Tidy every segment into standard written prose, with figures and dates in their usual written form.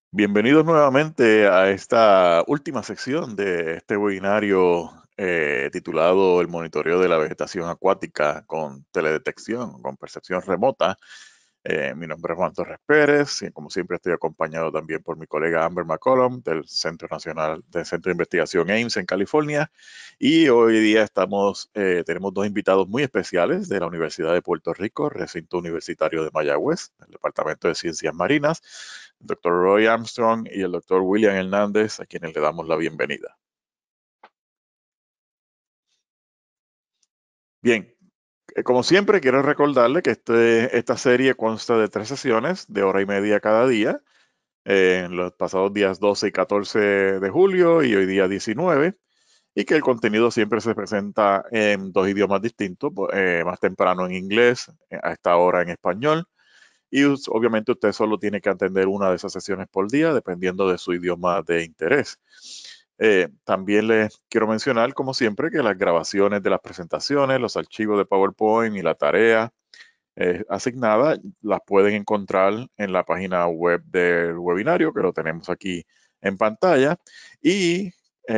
Bienvenidos nuevamente a esta última sección de este webinario titulado El monitoreo de la vegetación acuática con teledetección, con percepción remota. Mi nombre es Juan Torres Pérez y como siempre estoy acompañado también por mi colega Amber McCollum del Centro de Investigación Ames en California. Y hoy día tenemos dos invitados muy especiales de la Universidad de Puerto Rico, recinto universitario de Mayagüez, del Departamento de Ciencias Marinas, el doctor Roy Armstrong y el doctor William Hernández, a quienes le damos la bienvenida. Bien, como siempre, quiero recordarle que esta serie consta de 3 sesiones de hora y media cada día, en los pasados días 12 y 14 de julio y hoy día 19, y que el contenido siempre se presenta en dos idiomas distintos, más temprano en inglés, a esta hora en español, y obviamente usted solo tiene que atender una de esas sesiones por día, dependiendo de su idioma de interés. También les quiero mencionar, como siempre, que las grabaciones de las presentaciones, los archivos de PowerPoint y la tarea asignada las pueden encontrar en la página web del webinario, que lo tenemos aquí en pantalla. Y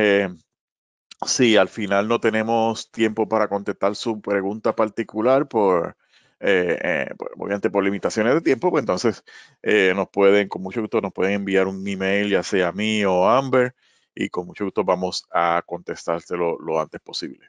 si al final no tenemos tiempo para contestar su pregunta particular obviamente por limitaciones de tiempo, pues entonces con mucho gusto nos pueden enviar un email, ya sea a mí o a Amber, y con mucho gusto vamos a contestárselo lo antes posible.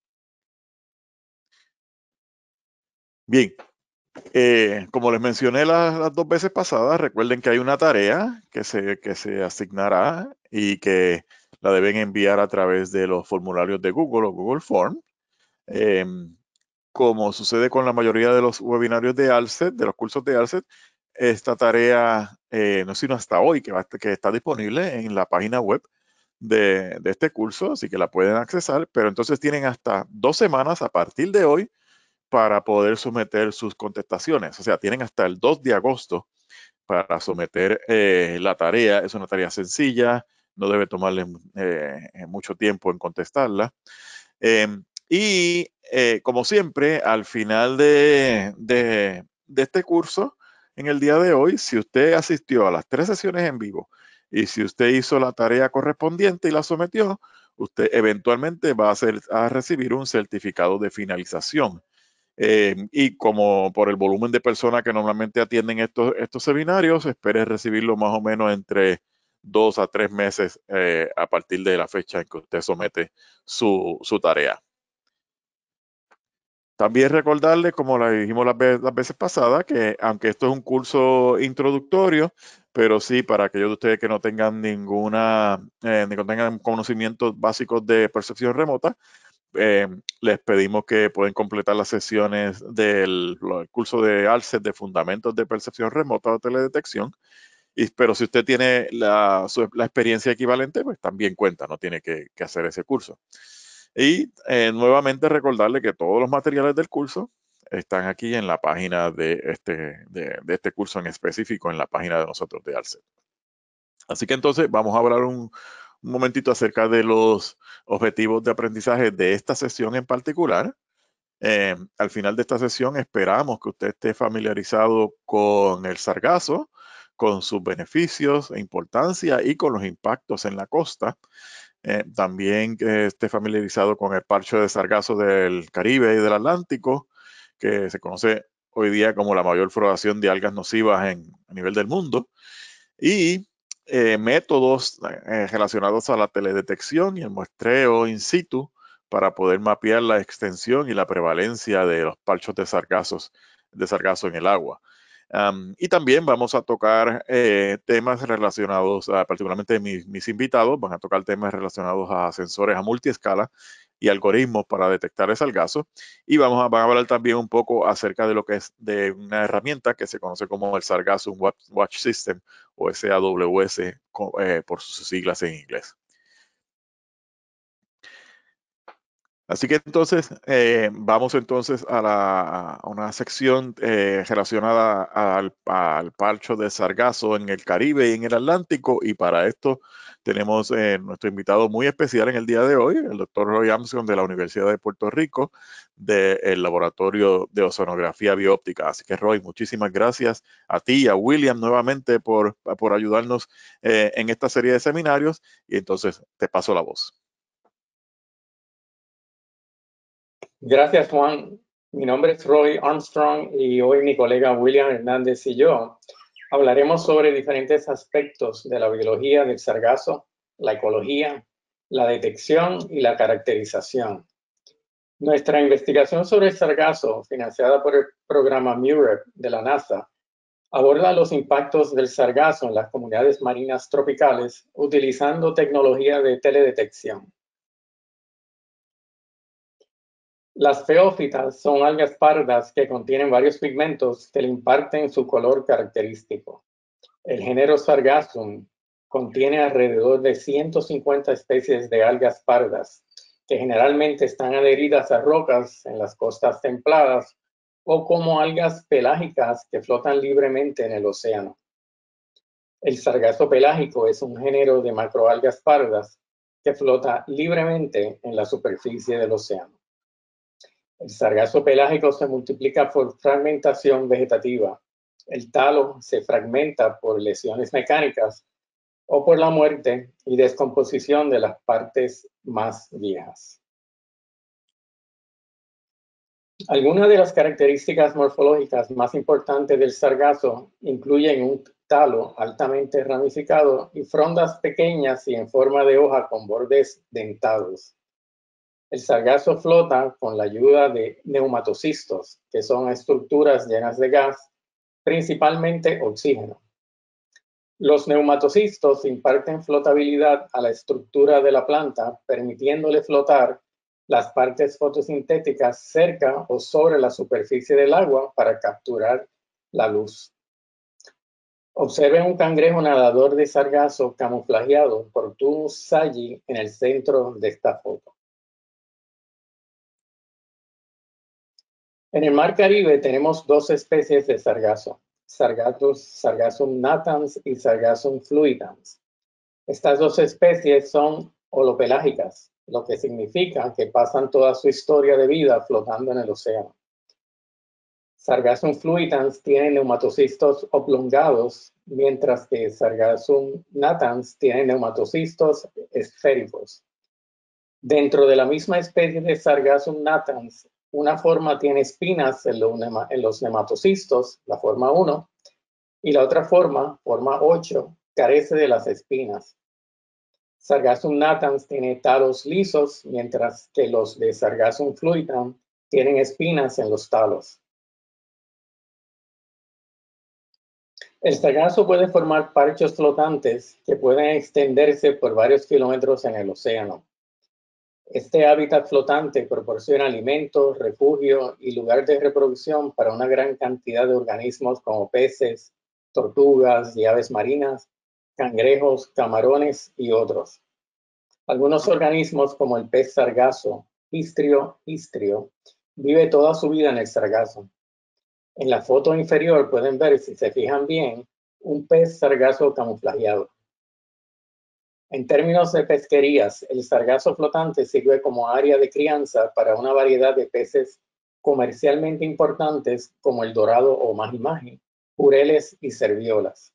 Bien, como les mencioné las dos veces pasadas, recuerden que hay una tarea que se asignará y que la deben enviar a través de los formularios de Google o Google Form. Em, Como sucede con la mayoría de los webinarios de ALCET, de los cursos de ALCET, esta tarea no es sino hasta hoy que está disponible en la página web de este curso, así que la pueden accesar, pero entonces tienen hasta 2 semanas a partir de hoy para poder someter sus contestaciones. O sea, tienen hasta el 2 de agosto para someter la tarea. Es una tarea sencilla, no debe tomarle mucho tiempo en contestarla. Como siempre, al final de este curso, en el día de hoy, si usted asistió a las 3 sesiones en vivo y si usted hizo la tarea correspondiente y la sometió, usted eventualmente va a recibir un certificado de finalización. Y como por el volumen de personas que normalmente atienden estos seminarios, espere recibirlo más o menos entre 2 a 3 meses a partir de la fecha en que usted somete su tarea. También recordarles, como la dijimos las veces pasadas, que aunque esto es un curso introductorio, pero sí para aquellos de ustedes que no tengan ni que tengan conocimientos básicos de percepción remota, eh, les pedimos que pueden completar las sesiones del curso de ALCET de Fundamentos de Percepción Remota o Teledetección. Pero si usted tiene la experiencia equivalente, pues también cuenta, no tiene que hacer ese curso. Y nuevamente recordarle que todos los materiales del curso están aquí en la página de este curso en específico, en la página de nosotros de ALCET. Así que entonces vamos a hablar un momentito acerca de los objetivos de aprendizaje de esta sesión en particular. Al final de esta sesión esperamos que usted esté familiarizado con el sargazo, con sus beneficios e importancia y con los impactos en la costa. También que esté familiarizado con el parche de sargazo del Caribe y del Atlántico, que se conoce hoy día como la mayor floración de algas nocivas a nivel del mundo. Y métodos relacionados a la teledetección y el muestreo in situ para poder mapear la extensión y la prevalencia de los parchos de sargazo en el agua. Y también vamos a tocar temas relacionados, particularmente mis invitados, van a tocar temas relacionados a sensores a multiescala y algoritmos para detectar el sargazo. Y van a hablar también un poco acerca de lo que es de una herramienta que se conoce como el Sargasso Watch System o SAWS por sus siglas en inglés. Así que entonces vamos entonces a una sección relacionada al parcho de sargazo en el Caribe y en el Atlántico, y para esto tenemos nuestro invitado muy especial en el día de hoy, el doctor Roy Armstrong de la Universidad de Puerto Rico, del Laboratorio de Oceanografía Bióptica. Así que Roy, muchísimas gracias a ti y a William nuevamente por ayudarnos en esta serie de seminarios, y entonces te paso la voz. Gracias, Juan. Mi nombre es Roy Armstrong y hoy mi colega William Hernández y yo hablaremos sobre diferentes aspectos de la biología del sargazo, la ecología, la detección y la caracterización. Nuestra investigación sobre el sargazo, financiada por el programa MUREP de la NASA, aborda los impactos del sargazo en las comunidades marinas tropicales utilizando tecnología de teledetección. Las feófitas son algas pardas que contienen varios pigmentos que le imparten su color característico. El género Sargassum contiene alrededor de 150 especies de algas pardas que generalmente están adheridas a rocas en las costas templadas o como algas pelágicas que flotan libremente en el océano. El sargazo pelágico es un género de macroalgas pardas que flota libremente en la superficie del océano. El sargazo pelágico se multiplica por fragmentación vegetativa. El talo se fragmenta por lesiones mecánicas o por la muerte y descomposición de las partes más viejas. Algunas de las características morfológicas más importantes del sargazo incluyen un talo altamente ramificado y frondas pequeñas y en forma de hoja con bordes dentados. El sargazo flota con la ayuda de neumatocistos, que son estructuras llenas de gas, principalmente oxígeno. Los neumatocistos imparten flotabilidad a la estructura de la planta, permitiéndole flotar las partes fotosintéticas cerca o sobre la superficie del agua para capturar la luz. Observen un cangrejo nadador de sargazo camuflajeado por Turnus saggi en el centro de esta foto. En el Mar Caribe tenemos dos especies de sargazo, Sargassum natans y Sargassum fluitans. Estas dos especies son holopelágicas, lo que significa que pasan toda su historia de vida flotando en el océano. Sargassum fluitans tiene neumatocistos oblongados, mientras que Sargassum natans tiene neumatocistos esféricos. Dentro de la misma especie de Sargassum natans, una forma tiene espinas en los nematocistos, la forma 1, y la otra forma 8, carece de las espinas. Sargassum natans tiene talos lisos, mientras que los de Sargassum fluitans tienen espinas en los talos. El sargazo puede formar parchos flotantes que pueden extenderse por varios kilómetros en el océano. Este hábitat flotante proporciona alimento, refugio y lugar de reproducción para una gran cantidad de organismos como peces, tortugas y aves marinas, cangrejos, camarones y otros. Algunos organismos como el pez sargazo, istrio, vive toda su vida en el sargazo. En la foto inferior pueden ver, si se fijan bien, un pez sargazo camuflajeado. En términos de pesquerías, el sargazo flotante sirve como área de crianza para una variedad de peces comercialmente importantes como el dorado o maji-maji, jureles y serviolas.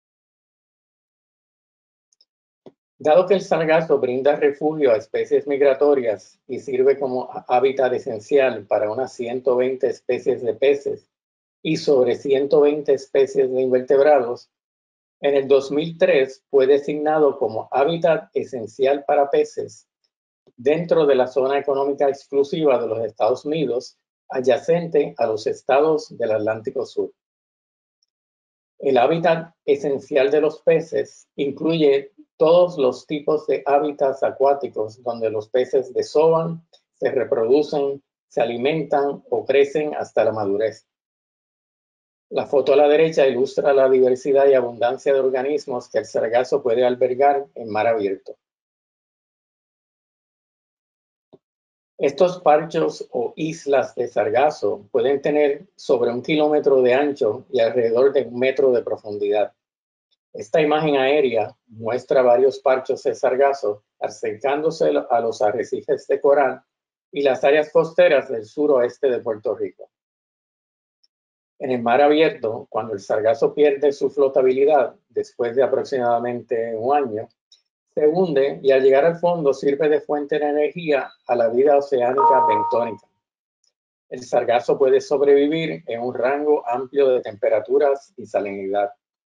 Dado que el sargazo brinda refugio a especies migratorias y sirve como hábitat esencial para unas 120 especies de peces y sobre 120 especies de invertebrados, en el 2003 fue designado como hábitat esencial para peces dentro de la zona económica exclusiva de los Estados Unidos, adyacente a los estados del Atlántico Sur. El hábitat esencial de los peces incluye todos los tipos de hábitats acuáticos donde los peces desovan, se reproducen, se alimentan o crecen hasta la madurez. La foto a la derecha ilustra la diversidad y abundancia de organismos que el sargazo puede albergar en mar abierto. Estos parchos o islas de sargazo pueden tener sobre 1 kilómetro de ancho y alrededor de 1 metro de profundidad. Esta imagen aérea muestra varios parchos de sargazo acercándose a los arrecifes de coral y las áreas costeras del suroeste de Puerto Rico. En el mar abierto, cuando el sargazo pierde su flotabilidad después de aproximadamente 1 año, se hunde y al llegar al fondo sirve de fuente de energía a la vida oceánica bentónica. El sargazo puede sobrevivir en un rango amplio de temperaturas y salinidad.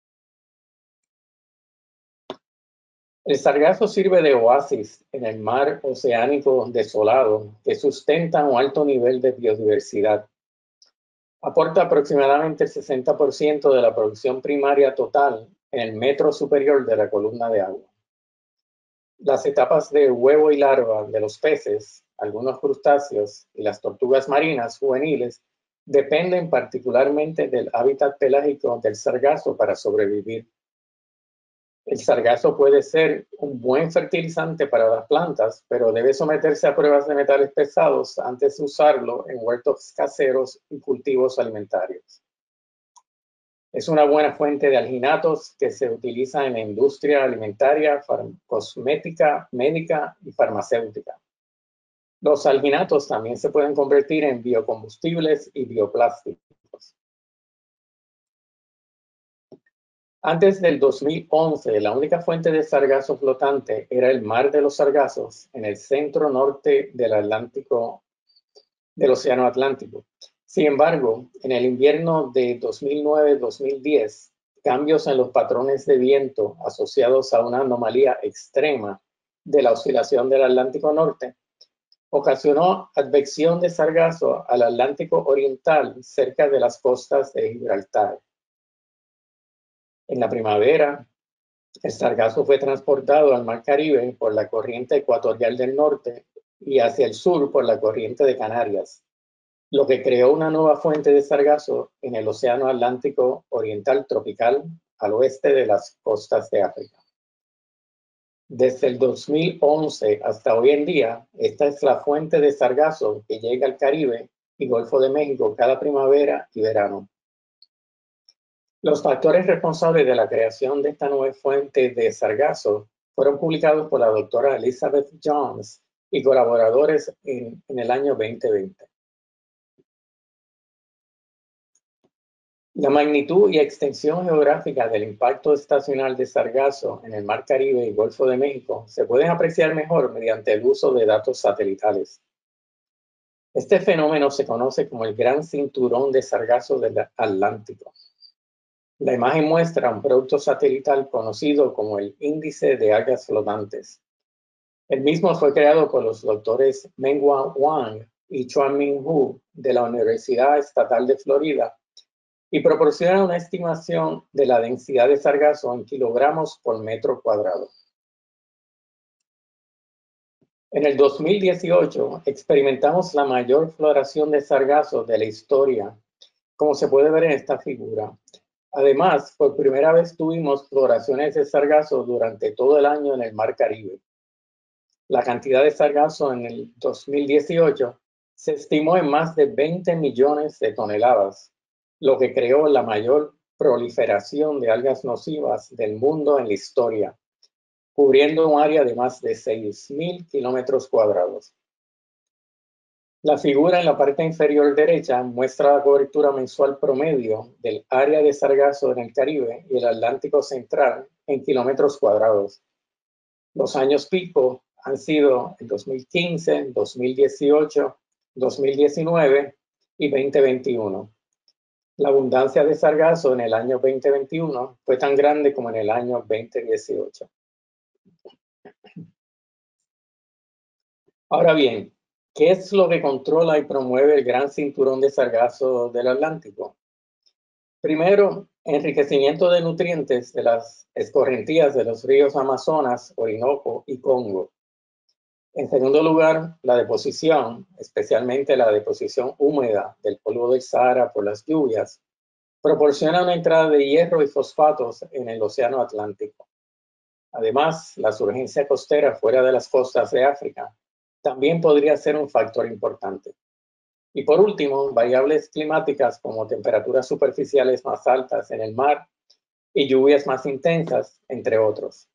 El sargazo sirve de oasis en el mar oceánico desolado que sustenta un alto nivel de biodiversidad. Aporta aproximadamente el 60% de la producción primaria total en el metro superior de la columna de agua. Las etapas de huevo y larva de los peces, algunos crustáceos y las tortugas marinas juveniles dependen particularmente del hábitat pelágico del sargazo para sobrevivir. El sargazo puede ser un buen fertilizante para las plantas, pero debe someterse a pruebas de metales pesados antes de usarlo en huertos caseros y cultivos alimentarios. Es una buena fuente de alginatos que se utiliza en la industria alimentaria, cosmética, médica y farmacéutica. Los alginatos también se pueden convertir en biocombustibles y bioplásticos. Antes del 2011, la única fuente de sargazo flotante era el Mar de los Sargazos en el centro norte del Océano Atlántico. Sin embargo, en el invierno de 2009-2010, cambios en los patrones de viento asociados a una anomalía extrema de la oscilación del Atlántico Norte ocasionó advección de sargazo al Atlántico Oriental cerca de las costas de Gibraltar. En la primavera, el sargazo fue transportado al Mar Caribe por la corriente ecuatorial del norte y hacia el sur por la corriente de Canarias, lo que creó una nueva fuente de sargazo en el Océano Atlántico Oriental tropical al oeste de las costas de África. Desde el 2011 hasta hoy en día, esta es la fuente de sargazo que llega al Caribe y Golfo de México cada primavera y verano. Los factores responsables de la creación de esta nueva fuente de sargazo fueron publicados por la doctora Elizabeth Jones y colaboradores en el año 2020. La magnitud y extensión geográfica del impacto estacional de sargazo en el Mar Caribe y Golfo de México se pueden apreciar mejor mediante el uso de datos satelitales. Este fenómeno se conoce como el Gran Cinturón de Sargazo del Atlántico. La imagen muestra un producto satelital conocido como el Índice de Algas Flotantes. El mismo fue creado por los doctores Menghua Wang y Chuan-Min Hu de la Universidad Estatal de Florida y proporciona una estimación de la densidad de sargazo en kilogramos por metro cuadrado. En el 2018 experimentamos la mayor floración de sargazo de la historia, como se puede ver en esta figura. Además, por primera vez tuvimos floraciones de sargazo durante todo el año en el Mar Caribe. La cantidad de sargazo en el 2018 se estimó en más de 20 millones de toneladas, lo que creó la mayor proliferación de algas nocivas del mundo en la historia, cubriendo un área de más de 6.000 kilómetros cuadrados. La figura en la parte inferior derecha muestra la cobertura mensual promedio del área de sargazo en el Caribe y el Atlántico Central en kilómetros cuadrados. Los años pico han sido el 2015, 2018, 2019 y 2021. La abundancia de sargazo en el año 2021 fue tan grande como en el año 2018. Ahora bien, ¿qué es lo que controla y promueve el gran cinturón de sargazo del Atlántico? Primero, enriquecimiento de nutrientes de las escorrentías de los ríos Amazonas, Orinoco y Congo. En segundo lugar, la deposición, especialmente la deposición húmeda del polvo del Sahara por las lluvias, proporciona una entrada de hierro y fosfatos en el Océano Atlántico. Además, la surgencia costera fuera de las costas de África también podría ser un factor importante. Y por último, variables climáticas como temperaturas superficiales más altas en el mar y lluvias más intensas, entre otros.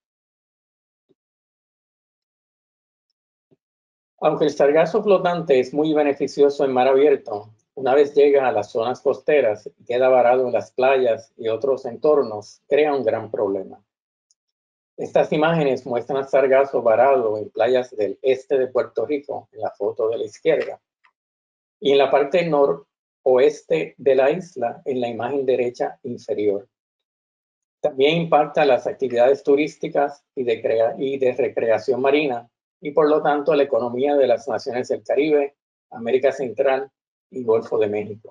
Aunque el sargazo flotante es muy beneficioso en mar abierto, una vez llega a las zonas costeras y queda varado en las playas y otros entornos, crea un gran problema. Estas imágenes muestran al sargazo varado en playas del este de Puerto Rico, en la foto de la izquierda, y en la parte noroeste de la isla, en la imagen derecha inferior. También impacta las actividades turísticas y de recreación marina, y por lo tanto la economía de las naciones del Caribe, América Central y Golfo de México.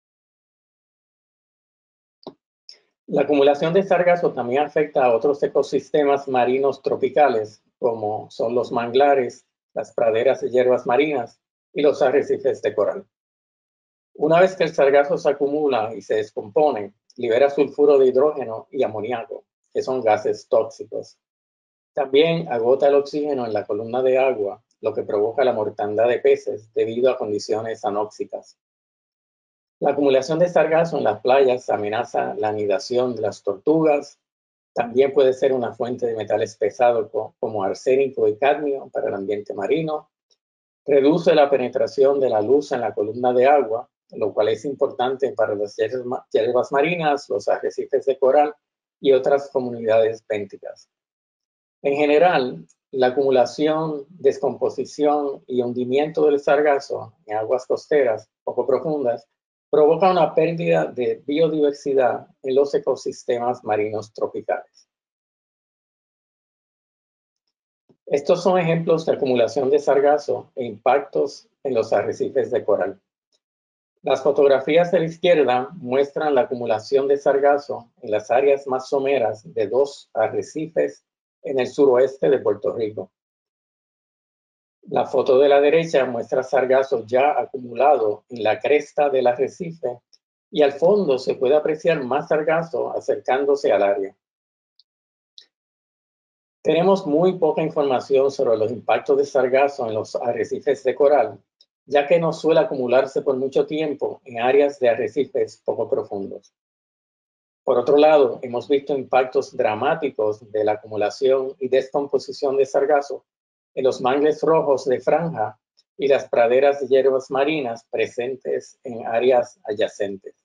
La acumulación de sargazo también afecta a otros ecosistemas marinos tropicales, como son los manglares, las praderas de hierbas marinas y los arrecifes de coral. Una vez que el sargazo se acumula y se descompone, libera sulfuro de hidrógeno y amoníaco, que son gases tóxicos. También agota el oxígeno en la columna de agua, lo que provoca la mortandad de peces debido a condiciones anóxicas. La acumulación de sargazo en las playas amenaza la anidación de las tortugas. También puede ser una fuente de metales pesados como arsénico y cadmio para el ambiente marino. Reduce la penetración de la luz en la columna de agua, lo cual es importante para las hierbas marinas, los arrecifes de coral y otras comunidades bénticas. En general, la acumulación, descomposición y hundimiento del sargazo en aguas costeras poco profundas provoca una pérdida de biodiversidad en los ecosistemas marinos tropicales. Estos son ejemplos de acumulación de sargazo e impactos en los arrecifes de coral. Las fotografías de la izquierda muestran la acumulación de sargazo en las áreas más someras de dos arrecifes en el suroeste de Puerto Rico. La foto de la derecha muestra sargazo ya acumulado en la cresta del arrecife y al fondo se puede apreciar más sargazo acercándose al área. Tenemos muy poca información sobre los impactos de sargazo en los arrecifes de coral, ya que no suele acumularse por mucho tiempo en áreas de arrecifes poco profundos. Por otro lado, hemos visto impactos dramáticos de la acumulación y descomposición de sargazo en los mangles rojos de franja y las praderas de hierbas marinas presentes en áreas adyacentes.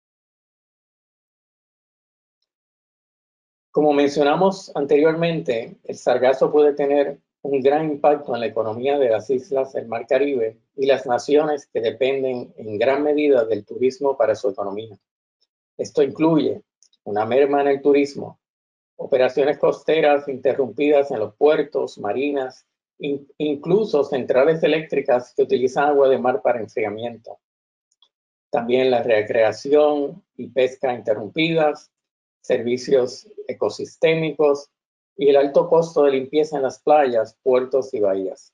Como mencionamos anteriormente, el sargazo puede tener un gran impacto en la economía de las islas del Mar Caribe y las naciones que dependen en gran medida del turismo para su economía. Esto incluye una merma en el turismo, operaciones costeras interrumpidas en los puertos, marinas, incluso centrales eléctricas que utilizan agua de mar para enfriamiento. También la recreación y pesca interrumpidas, servicios ecosistémicos y el alto costo de limpieza en las playas, puertos y bahías.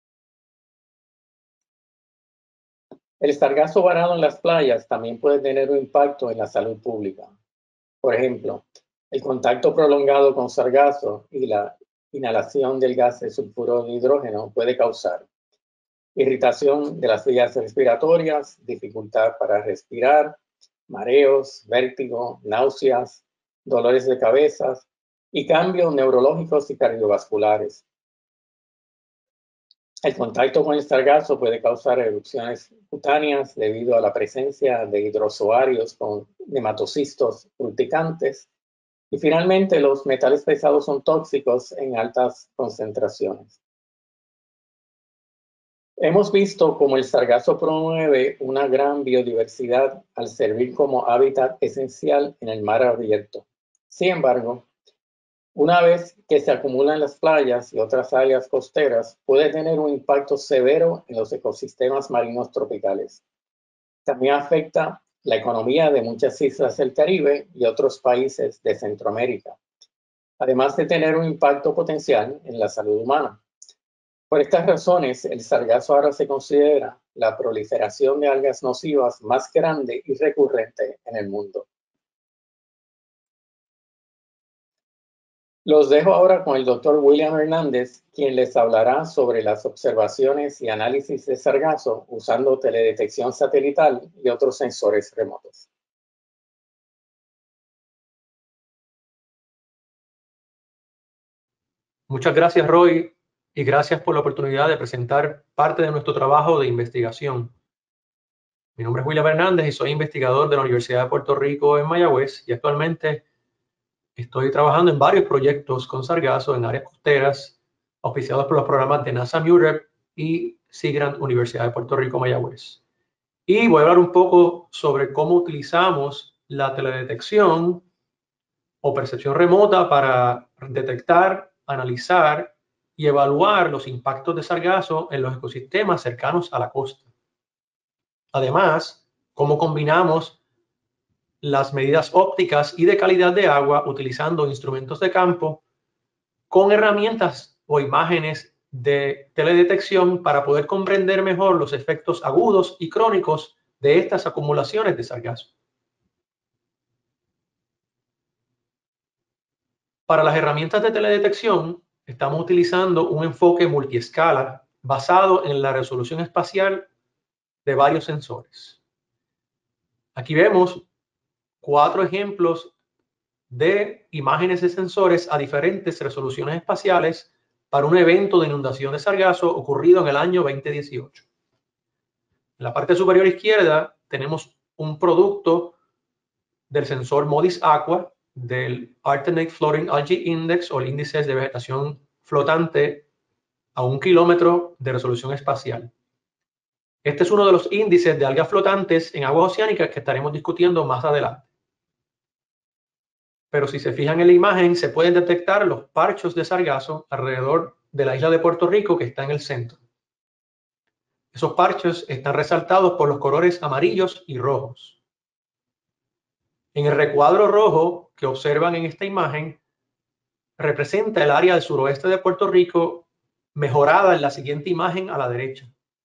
El sargazo varado en las playas también puede tener un impacto en la salud pública. Por ejemplo, el contacto prolongado con sargazo y la inhalación del gas de sulfuro de hidrógeno puede causar irritación de las vías respiratorias, dificultad para respirar, mareos, vértigo, náuseas, dolores de cabeza y cambios neurológicos y cardiovasculares. El contacto con el sargazo puede causar erupciones cutáneas debido a la presencia de hidrozoarios con nematocistos urticantes. Y finalmente, los metales pesados son tóxicos en altas concentraciones. Hemos visto cómo el sargazo promueve una gran biodiversidad al servir como hábitat esencial en el mar abierto. Sin embargo, una vez que se acumula en las playas y otras áreas costeras, puede tener un impacto severo en los ecosistemas marinos tropicales. También afecta la economía de muchas islas del Caribe y otros países de Centroamérica, además de tener un impacto potencial en la salud humana. Por estas razones, el sargazo ahora se considera la proliferación de algas nocivas más grande y recurrente en el mundo. Los dejo ahora con el doctor William Hernández, quien les hablará sobre las observaciones y análisis de sargazo usando teledetección satelital y otros sensores remotos. Muchas gracias, Roy, y gracias por la oportunidad de presentar parte de nuestro trabajo de investigación. Mi nombre es William Hernández y soy investigador de la Universidad de Puerto Rico en Mayagüez y actualmente estoy trabajando en varios proyectos con sargazo en áreas costeras auspiciados por los programas de NASA MUREP y Sea Grant Universidad de Puerto Rico Mayagüez. Y voy a hablar un poco sobre cómo utilizamos la teledetección o percepción remota para detectar, analizar y evaluar los impactos de sargazo en los ecosistemas cercanos a la costa. Además, cómo combinamos las medidas ópticas y de calidad de agua utilizando instrumentos de campo con herramientas o imágenes de teledetección para poder comprender mejor los efectos agudos y crónicos de estas acumulaciones de sargazo. Para las herramientas de teledetección, estamos utilizando un enfoque multiescala basado en la resolución espacial de varios sensores. Aquí vemos 4 ejemplos de imágenes de sensores a diferentes resoluciones espaciales para un evento de inundación de sargazo ocurrido en el año 2018. En la parte superior izquierda tenemos un producto del sensor MODIS Aqua del Alternate Floating Algae Index o el índice de vegetación flotante a 1 kilómetro de resolución espacial. Este es uno de los índices de algas flotantes en aguas oceánicas que estaremos discutiendo más adelante. Pero si se fijan en la imagen, se pueden detectar los parchos de sargazo alrededor de la isla de Puerto Rico que está en el centro. Esos parchos están resaltados por los colores amarillos y rojos. En el recuadro rojo que observan en esta imagen, representa el área del suroeste de Puerto Rico mejorada en la siguiente imagen a la derecha.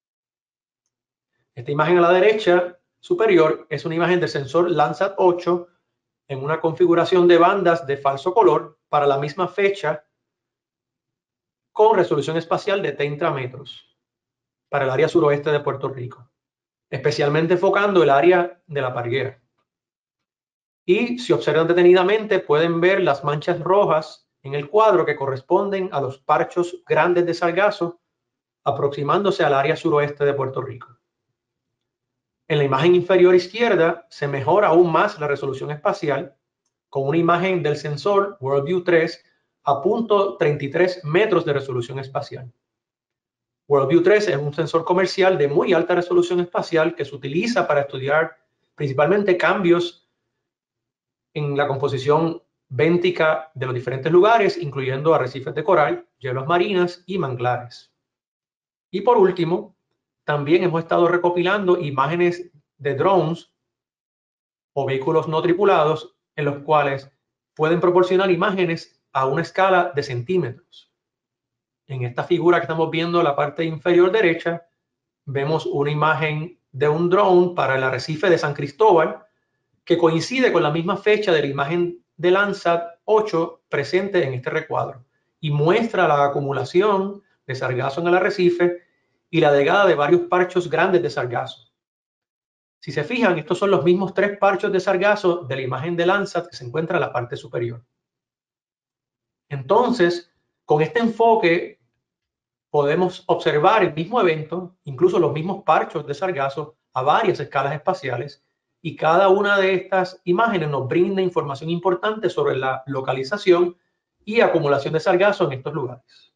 Esta imagen a la derecha superior es una imagen del sensor Landsat 8 en una configuración de bandas de falso color para la misma fecha con resolución espacial de 30 metros para el área suroeste de Puerto Rico, especialmente enfocando el área de la Parguera. Y si observan detenidamente pueden ver las manchas rojas en el cuadro que corresponden a los parchos grandes de sargazo aproximándose al área suroeste de Puerto Rico. En la imagen inferior izquierda se mejora aún más la resolución espacial con una imagen del sensor WorldView 3 a 0.33 metros de resolución espacial. WorldView 3 es un sensor comercial de muy alta resolución espacial que se utiliza para estudiar principalmente cambios en la composición béntica de los diferentes lugares, incluyendo arrecifes de coral, hielos marinas y manglares. Y por último, también hemos estado recopilando imágenes de drones o vehículos no tripulados en los cuales pueden proporcionar imágenes a una escala de centímetros. En esta figura que estamos viendo en la parte inferior derecha, vemos una imagen de un drone para el arrecife de San Cristóbal que coincide con la misma fecha de la imagen de Landsat 8 presente en este recuadro y muestra la acumulación de sargazo en el arrecife y la llegada de varios parchos grandes de sargazo. Si se fijan, estos son los mismos 3 parchos de sargazo de la imagen de Landsat que se encuentra en la parte superior. Entonces, con este enfoque podemos observar el mismo evento, incluso los mismos parchos de sargazo a varias escalas espaciales, y cada una de estas imágenes nos brinda información importante sobre la localización y acumulación de sargazo en estos lugares.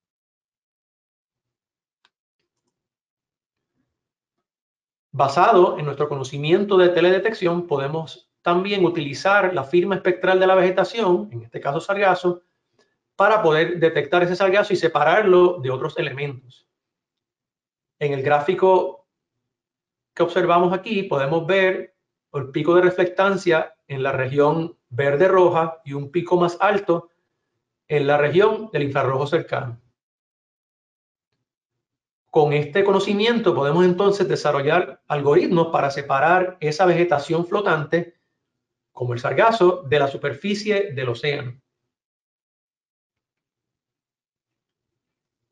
Basado en nuestro conocimiento de teledetección, podemos también utilizar la firma espectral de la vegetación, en este caso sargazo, para poder detectar ese sargazo y separarlo de otros elementos. En el gráfico que observamos aquí podemos ver el pico de reflectancia en la región verde-roja y un pico más alto en la región del infrarrojo cercano. Con este conocimiento podemos entonces desarrollar algoritmos para separar esa vegetación flotante, como el sargazo, de la superficie del océano.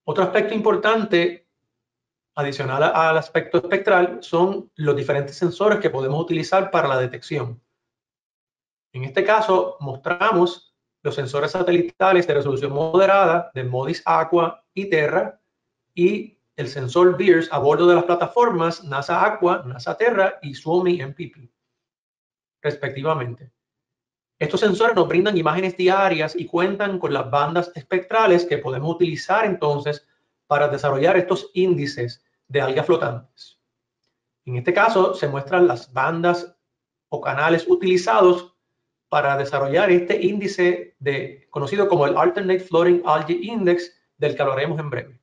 Otro aspecto importante, adicional al aspecto espectral, son los diferentes sensores que podemos utilizar para la detección. En este caso, mostramos los sensores satelitales de resolución moderada de MODIS Aqua y Terra y el sensor BEARS a bordo de las plataformas NASA Aqua, NASA Terra y Suomi MPP, respectivamente. Estos sensores nos brindan imágenes diarias y cuentan con las bandas espectrales que podemos utilizar entonces para desarrollar estos índices de algas flotantes. En este caso se muestran las bandas o canales utilizados para desarrollar este índice conocido como el Alternate Floating Algae Index, del que hablaremos en breve.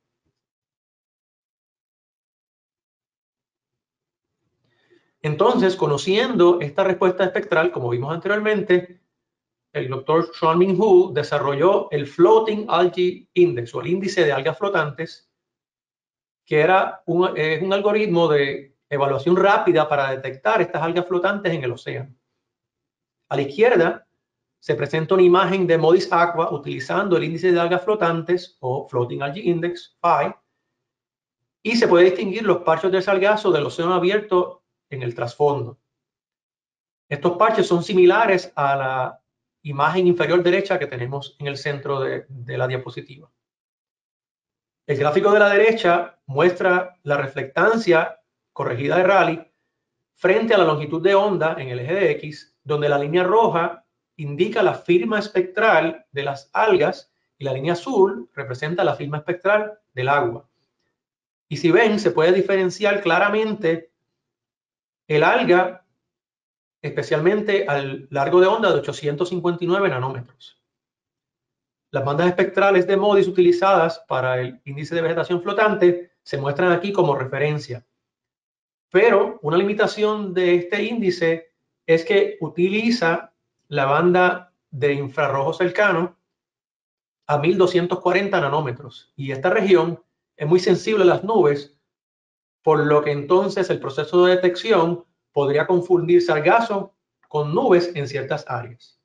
Entonces, conociendo esta respuesta espectral, como vimos anteriormente, el doctor Sean-Min Hu desarrolló el Floating Algae Index, o el índice de algas flotantes, que era un algoritmo de evaluación rápida para detectar estas algas flotantes en el océano. A la izquierda se presenta una imagen de MODIS Aqua utilizando el índice de algas flotantes, o Floating Algae Index, PHI, y se puede distinguir los parches de sargazo del océano abierto en el trasfondo. Estos parches son similares a la imagen inferior derecha que tenemos en el centro de la diapositiva. El gráfico de la derecha muestra la reflectancia corregida de Rayleigh frente a la longitud de onda en el eje de X, donde la línea roja indica la firma espectral de las algas y la línea azul representa la firma espectral del agua. Y si ven, se puede diferenciar claramente el alga, especialmente al largo de onda de 859 nanómetros. Las bandas espectrales de MODIS utilizadas para el índice de vegetación flotante se muestran aquí como referencia. Pero una limitación de este índice es que utiliza la banda de infrarrojo cercano a 1240 nanómetros. Y esta región es muy sensible a las nubes, por lo que entonces el proceso de detección podría confundir sargazo con nubes en ciertas áreas.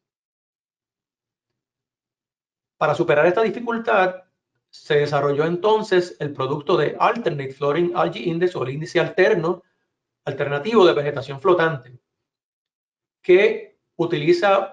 Para superar esta dificultad, se desarrolló entonces el producto de Alternate Floating Algae Index, o el índice alternativo de vegetación flotante, que utiliza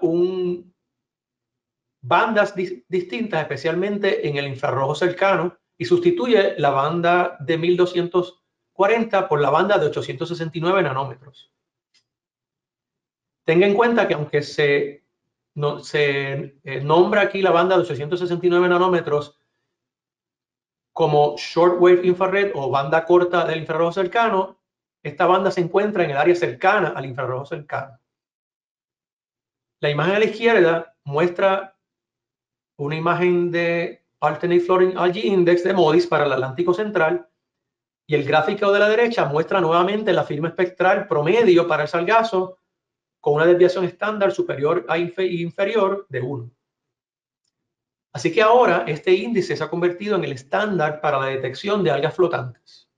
bandas distintas, especialmente en el infrarrojo cercano, y sustituye la banda de 1240 por la banda de 869 nanómetros. Tenga en cuenta que aunque se nombra aquí la banda de 869 nanómetros como shortwave infrared o banda corta del infrarrojo cercano, esta banda se encuentra en el área cercana al infrarrojo cercano. La imagen a la izquierda muestra una imagen de Alternate Floating Algae Index de MODIS para el Atlántico Central, y el gráfico de la derecha muestra nuevamente la firma espectral promedio para el sargazo con una desviación estándar superior a inferior de 1. Así que ahora este índice se ha convertido en el estándar para la detección de algas flotantes.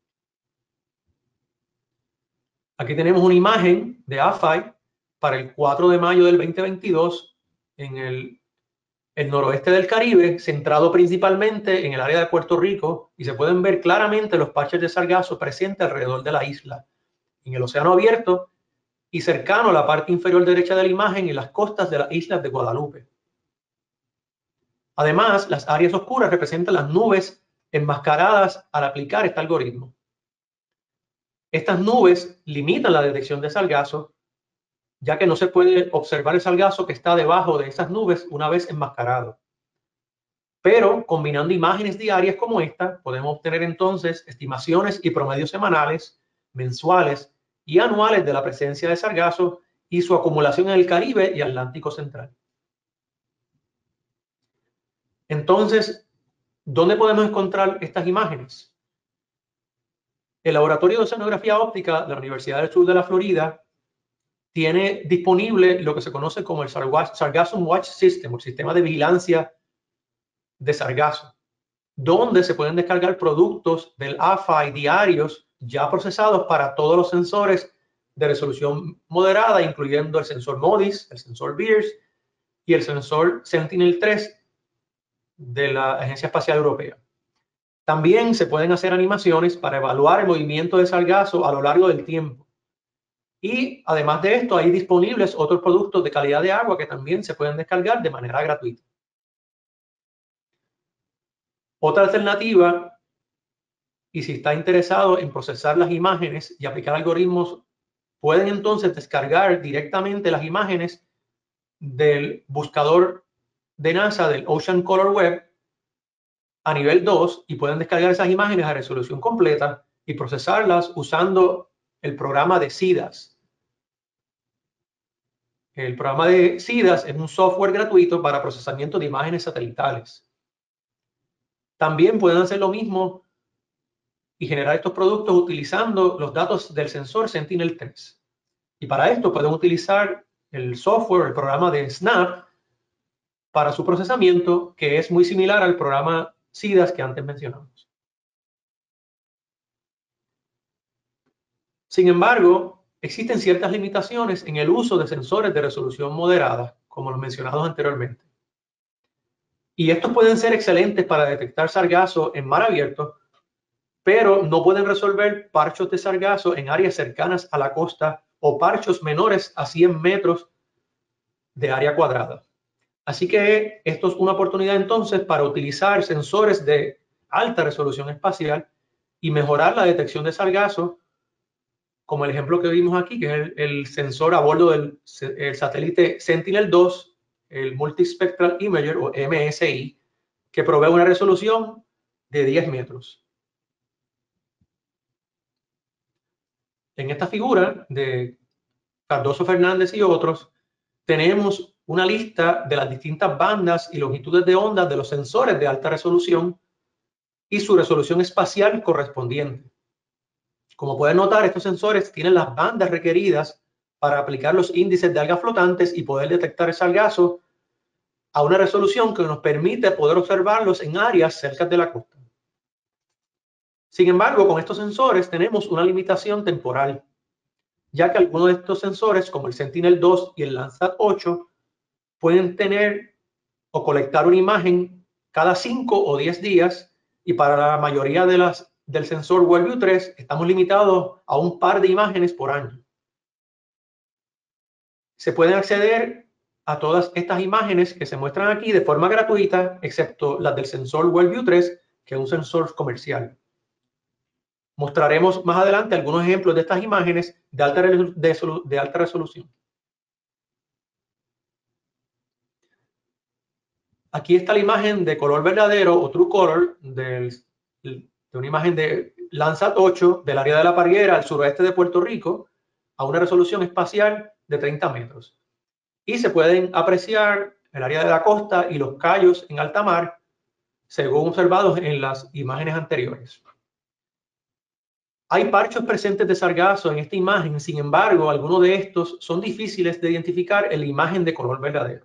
Aquí tenemos una imagen de AFI para el 4 de mayo del 2022 en el noroeste del Caribe, centrado principalmente en el área de Puerto Rico, y se pueden ver claramente los parches de sargazo presentes alrededor de la isla, en el océano abierto y cercano a la parte inferior derecha de la imagen y las costas de las islas de Guadalupe. Además, las áreas oscuras representan las nubes enmascaradas al aplicar este algoritmo. Estas nubes limitan la detección de sargazo, ya que no se puede observar el sargazo que está debajo de esas nubes una vez enmascarado. Pero combinando imágenes diarias como esta, podemos obtener entonces estimaciones y promedios semanales, mensuales y anuales de la presencia de sargazo y su acumulación en el Caribe y Atlántico Central. Entonces, ¿dónde podemos encontrar estas imágenes? El Laboratorio de Oceanografía Óptica de la Universidad del Sur de la Florida tiene disponible lo que se conoce como el Sargassum Watch System, el sistema de vigilancia de sargazo, donde se pueden descargar productos del AFI diarios ya procesados para todos los sensores de resolución moderada, incluyendo el sensor MODIS, el sensor BEARS y el sensor Sentinel-3 de la Agencia Espacial Europea. También se pueden hacer animaciones para evaluar el movimiento de sargazo a lo largo del tiempo. Y además de esto, hay disponibles otros productos de calidad de agua que también se pueden descargar de manera gratuita. Otra alternativa, y si está interesado en procesar las imágenes y aplicar algoritmos, pueden entonces descargar directamente las imágenes del buscador de NASA, del Ocean Color Web, a nivel 2, y pueden descargar esas imágenes a resolución completa y procesarlas usando el programa de CIDAS. El programa de CIDAS es un software gratuito para procesamiento de imágenes satelitales. También pueden hacer lo mismo y generar estos productos utilizando los datos del sensor Sentinel-3. Y para esto pueden utilizar el software, el programa de SNAP para su procesamiento, que es muy similar al programa CIDAS que antes mencionamos. Sin embargo, existen ciertas limitaciones en el uso de sensores de resolución moderada, como los mencionados anteriormente. Y estos pueden ser excelentes para detectar sargazo en mar abierto, pero no pueden resolver parchos de sargazo en áreas cercanas a la costa o parchos menores a 100 metros de área cuadrada. Así que esto es una oportunidad entonces para utilizar sensores de alta resolución espacial y mejorar la detección de sargazo, como el ejemplo que vimos aquí, que es el sensor a bordo del satélite Sentinel-2, el Multispectral Imager o MSI, que provee una resolución de 10 metros. En esta figura de Cardoso Fernández y otros, tenemos una lista de las distintas bandas y longitudes de onda de los sensores de alta resolución y su resolución espacial correspondiente. Como pueden notar, estos sensores tienen las bandas requeridas para aplicar los índices de algas flotantes y poder detectar el sargazo a una resolución que nos permite poder observarlos en áreas cerca de la costa. Sin embargo, con estos sensores tenemos una limitación temporal, ya que algunos de estos sensores, como el Sentinel-2 y el Landsat 8, pueden tener o colectar una imagen cada 5 o 10 días, y para la mayoría del sensor WorldView 3 estamos limitados a un par de imágenes por año. Se pueden acceder a todas estas imágenes que se muestran aquí de forma gratuita, excepto las del sensor WorldView 3, que es un sensor comercial. Mostraremos más adelante algunos ejemplos de estas imágenes de alta resolución. Aquí está la imagen de color verdadero o True Color de una imagen de Landsat 8 del área de la Parguera al suroeste de Puerto Rico a una resolución espacial de 30 metros. Y se pueden apreciar el área de la costa y los cayos en alta mar, según observados en las imágenes anteriores. Hay parchos presentes de sargazo en esta imagen, sin embargo, algunos de estos son difíciles de identificar en la imagen de color verdadero.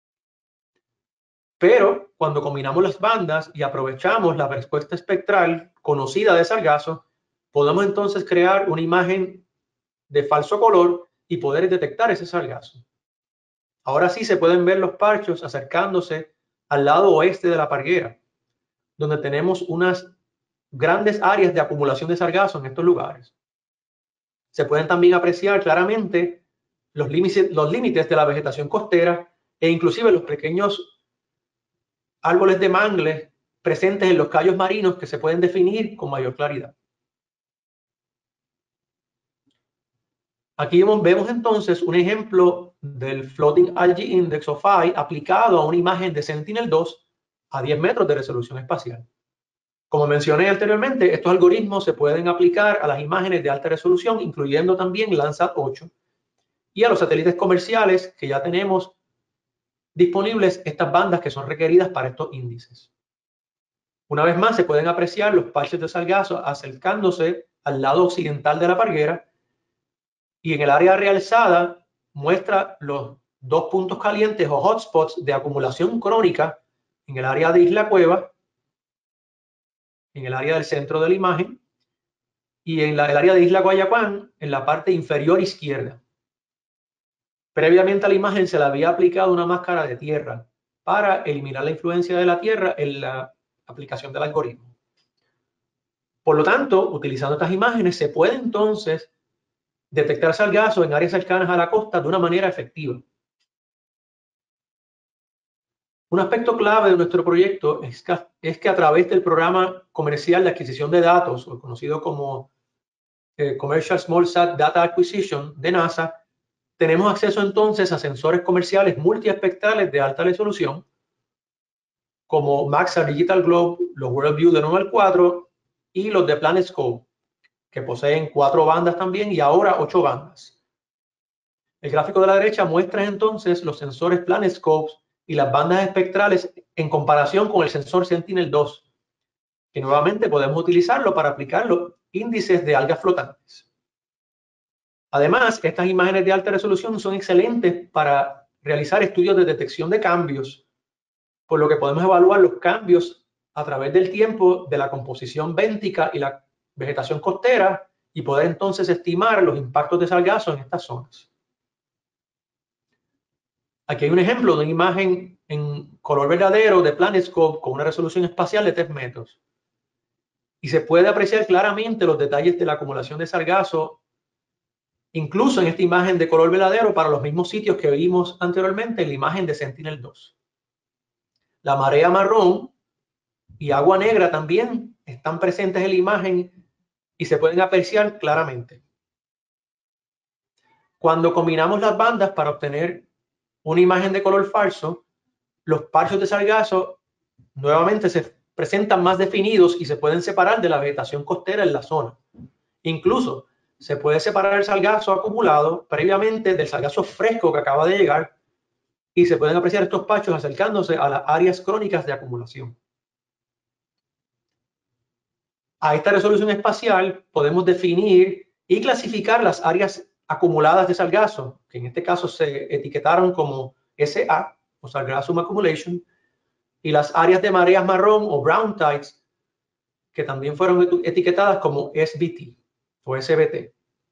Pero cuando combinamos las bandas y aprovechamos la respuesta espectral conocida de sargazo, podemos entonces crear una imagen de falso color y poder detectar ese sargazo. Ahora sí se pueden ver los parchos acercándose al lado oeste de la Parguera, donde tenemos unas grandes áreas de acumulación de sargazo en estos lugares. Se pueden también apreciar claramente los límites de la vegetación costera e inclusive los pequeños árboles de mangle presentes en los cayos marinos que se pueden definir con mayor claridad. Aquí vemos entonces un ejemplo del Floating Algae Index o FAI aplicado a una imagen de Sentinel-2 a 10 metros de resolución espacial. Como mencioné anteriormente, estos algoritmos se pueden aplicar a las imágenes de alta resolución, incluyendo también Landsat 8, y a los satélites comerciales que ya tenemos disponibles estas bandas que son requeridas para estos índices. Una vez más, se pueden apreciar los parches de sargazo acercándose al lado occidental de la Parguera, y en el área realzada muestra los dos puntos calientes o hotspots de acumulación crónica en el área de Isla Cueva, en el área del centro de la imagen, y en el área de Isla Guayacán en la parte inferior izquierda. Previamente a la imagen se le había aplicado una máscara de tierra para eliminar la influencia de la tierra en la aplicación del algoritmo. Por lo tanto, utilizando estas imágenes, se puede entonces detectar sargazo en áreas cercanas a la costa de una manera efectiva. Un aspecto clave de nuestro proyecto es que a través del programa comercial de adquisición de datos, o conocido como Commercial SmallSat Data Acquisition de NASA, tenemos acceso entonces a sensores comerciales multiespectrales de alta resolución, como Maxar Digital Globe, los WorldView de 9 al 4 y los de PlanetScope, que poseen 4 bandas también y ahora 8 bandas. El gráfico de la derecha muestra entonces los sensores PlanetScope y las bandas espectrales en comparación con el sensor Sentinel-2, que nuevamente podemos utilizarlo para aplicar los índices de algas flotantes. Además, estas imágenes de alta resolución son excelentes para realizar estudios de detección de cambios, por lo que podemos evaluar los cambios a través del tiempo de la composición béntica y la vegetación costera y poder entonces estimar los impactos de sargazo en estas zonas. Aquí hay un ejemplo de una imagen en color verdadero de PlanetScope con una resolución espacial de 3 metros. Y se puede apreciar claramente los detalles de la acumulación de sargazo, incluso en esta imagen de color verdadero para los mismos sitios que vimos anteriormente en la imagen de Sentinel-2. La marea marrón y agua negra también están presentes en la imagen y se pueden apreciar claramente. Cuando combinamos las bandas para obtener una imagen de color falso, los parchos de sargazo nuevamente se presentan más definidos y se pueden separar de la vegetación costera en la zona. Incluso se puede separar el sargazo acumulado previamente del sargazo fresco que acaba de llegar y se pueden apreciar estos parchos acercándose a las áreas crónicas de acumulación. A esta resolución espacial podemos definir y clasificar las áreas acumuladas de sargazo, que en este caso se etiquetaron como SA, o Sargassum Accumulation, y las áreas de mareas marrón o brown tides, que también fueron etiquetadas como SBT o SBT.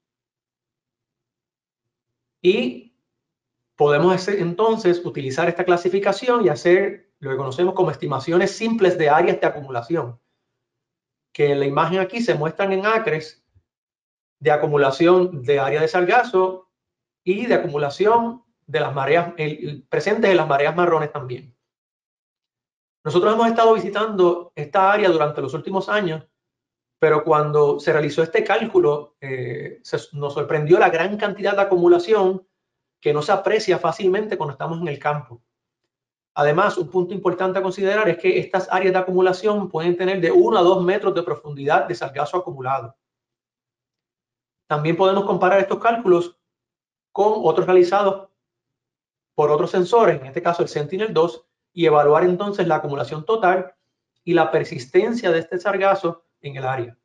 Y podemos entonces utilizar esta clasificación y hacer lo que conocemos como estimaciones simples de áreas de acumulación, que en la imagen aquí se muestran en acres de acumulación de área de sargazo y de acumulación de las mareas presentes en las mareas marrones también. Nosotros hemos estado visitando esta área durante los últimos años, pero cuando se realizó este cálculo nos sorprendió la gran cantidad de acumulación que no se aprecia fácilmente cuando estamos en el campo. Además, un punto importante a considerar es que estas áreas de acumulación pueden tener de 1 a 2 metros de profundidad de sargazo acumulado. También podemos comparar estos cálculos con otros realizados por otros sensores, en este caso el Sentinel-2, y evaluar entonces la acumulación total y la persistencia de este sargazo en el área.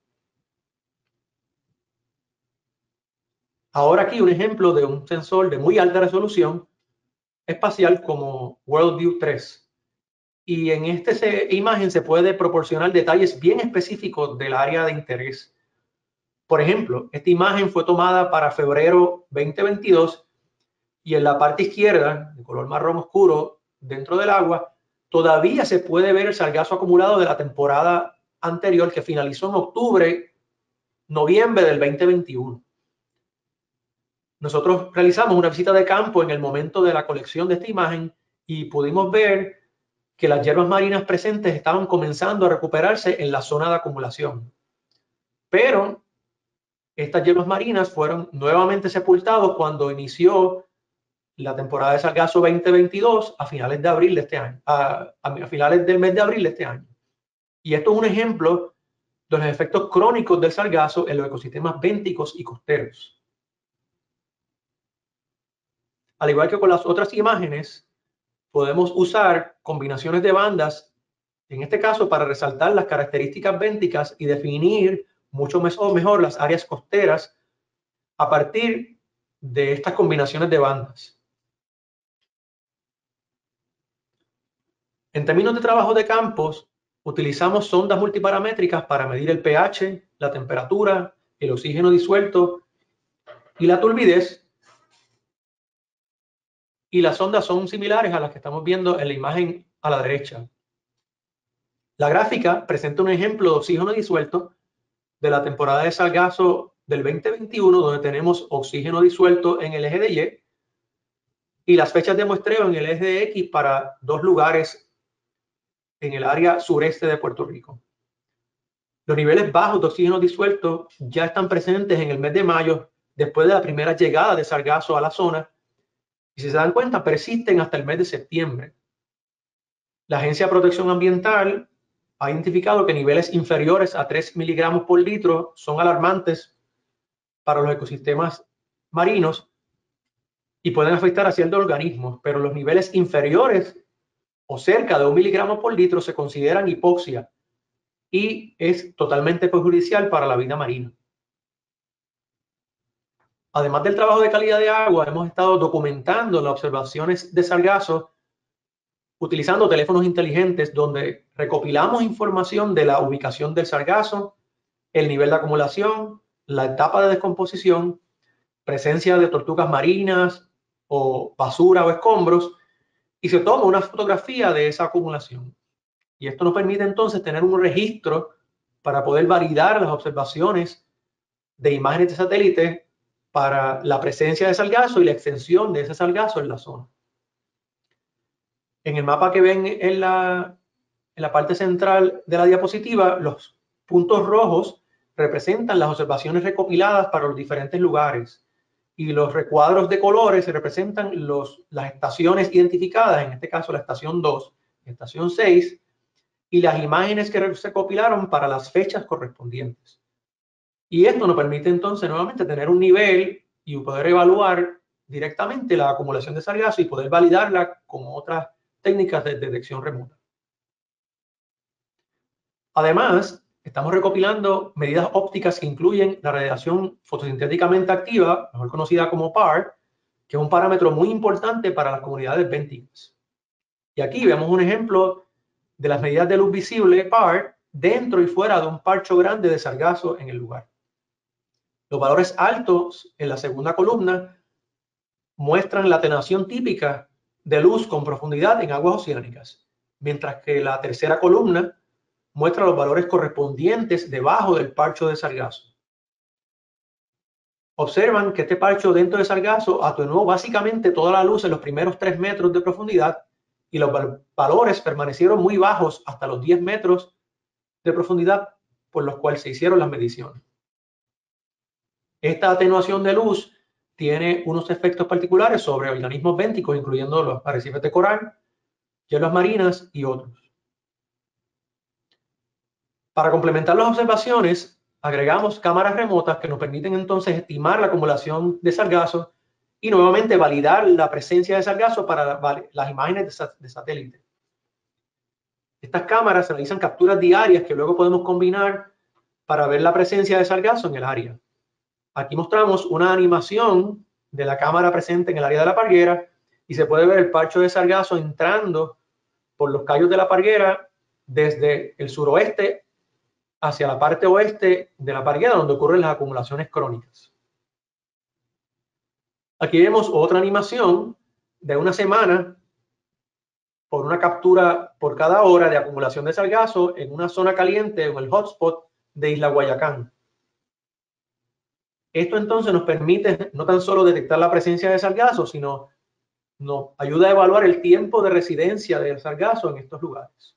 Ahora aquí un ejemplo de un sensor de muy alta resolución espacial como WorldView 3. Y en esta imagen se puede proporcionar detalles bien específicos del área de interés. Por ejemplo, esta imagen fue tomada para febrero 2022 y en la parte izquierda, de color marrón oscuro, dentro del agua, todavía se puede ver el sargazo acumulado de la temporada anterior que finalizó en octubre, noviembre del 2021. Nosotros realizamos una visita de campo en el momento de la colección de esta imagen y pudimos ver que las hierbas marinas presentes estaban comenzando a recuperarse en la zona de acumulación. Pero estas hierbas marinas fueron nuevamente sepultadas cuando inició la temporada de sargazo 2022 a finales de abril de este año, a finales del mes de abril de este año. Y esto es un ejemplo de los efectos crónicos del sargazo en los ecosistemas bénticos y costeros. Al igual que con las otras imágenes, podemos usar combinaciones de bandas, en este caso para resaltar las características bénticas y definir mucho mejor las áreas costeras a partir de estas combinaciones de bandas. En términos de trabajo de campos, utilizamos sondas multiparamétricas para medir el pH, la temperatura, el oxígeno disuelto y la turbidez. Y las sondas son similares a las que estamos viendo en la imagen a la derecha. La gráfica presenta un ejemplo de oxígeno disuelto de la temporada de sargazo del 2021, donde tenemos oxígeno disuelto en el eje de Y y las fechas de muestreo en el eje de X para 2 lugares en el área sureste de Puerto Rico. Los niveles bajos de oxígeno disuelto ya están presentes en el mes de mayo, después de la primera llegada de sargazo a la zona, y si se dan cuenta, persisten hasta el mes de septiembre. La Agencia de Protección Ambiental ha identificado que niveles inferiores a 3 miligramos por litro son alarmantes para los ecosistemas marinos y pueden afectar a ciertos organismos, pero los niveles inferiores o cerca de 1 miligramo por litro se consideran hipoxia y es totalmente perjudicial para la vida marina. Además del trabajo de calidad de agua, hemos estado documentando las observaciones de sargazo utilizando teléfonos inteligentes donde recopilamos información de la ubicación del sargazo, el nivel de acumulación, la etapa de descomposición, presencia de tortugas marinas o basura o escombros, y se toma una fotografía de esa acumulación. Y esto nos permite entonces tener un registro para poder validar las observaciones de imágenes de satélite para la presencia de sargazo y la extensión de ese sargazo en la zona. En el mapa que ven en la parte central de la diapositiva, los puntos rojos representan las observaciones recopiladas para los diferentes lugares y los recuadros de colores representan las estaciones identificadas, en este caso la estación 2, estación 6, y las imágenes que se recopilaron para las fechas correspondientes. Y esto nos permite entonces nuevamente tener un nivel y poder evaluar directamente la acumulación de sargazo y poder validarla con otras técnicas de detección remota. Además, estamos recopilando medidas ópticas que incluyen la radiación fotosintéticamente activa, mejor conocida como PAR, que es un parámetro muy importante para las comunidades bénticas. Y aquí vemos un ejemplo de las medidas de luz visible PAR dentro y fuera de un parcho grande de sargazo en el lugar. Los valores altos en la segunda columna muestran la atenuación típica de luz con profundidad en aguas oceánicas, mientras que la tercera columna muestra los valores correspondientes debajo del parcho de sargazo. Observan que este parcho dentro de sargazo atenuó básicamente toda la luz en los primeros 3 metros de profundidad y los valores permanecieron muy bajos hasta los 10 metros de profundidad por los cuales se hicieron las mediciones. Esta atenuación de luz tiene unos efectos particulares sobre organismos bénticos, incluyendo los arrecifes de coral, hierbas marinas y otros. Para complementar las observaciones, agregamos cámaras remotas que nos permiten entonces estimar la acumulación de sargazo y nuevamente validar la presencia de sargazo para las imágenes de satélite. Estas cámaras realizan capturas diarias que luego podemos combinar para ver la presencia de sargazo en el área. Aquí mostramos una animación de la cámara presente en el área de la parguera y se puede ver el parcho de sargazo entrando por los callos de la parguera desde el suroeste hacia la parte oeste de la parguera, donde ocurren las acumulaciones crónicas. Aquí vemos otra animación de una semana por una captura por cada hora de acumulación de sargazo en una zona caliente en el hotspot de Isla Guayacán. Esto entonces nos permite no tan solo detectar la presencia de sargazo, sino nos ayuda a evaluar el tiempo de residencia del sargazo en estos lugares.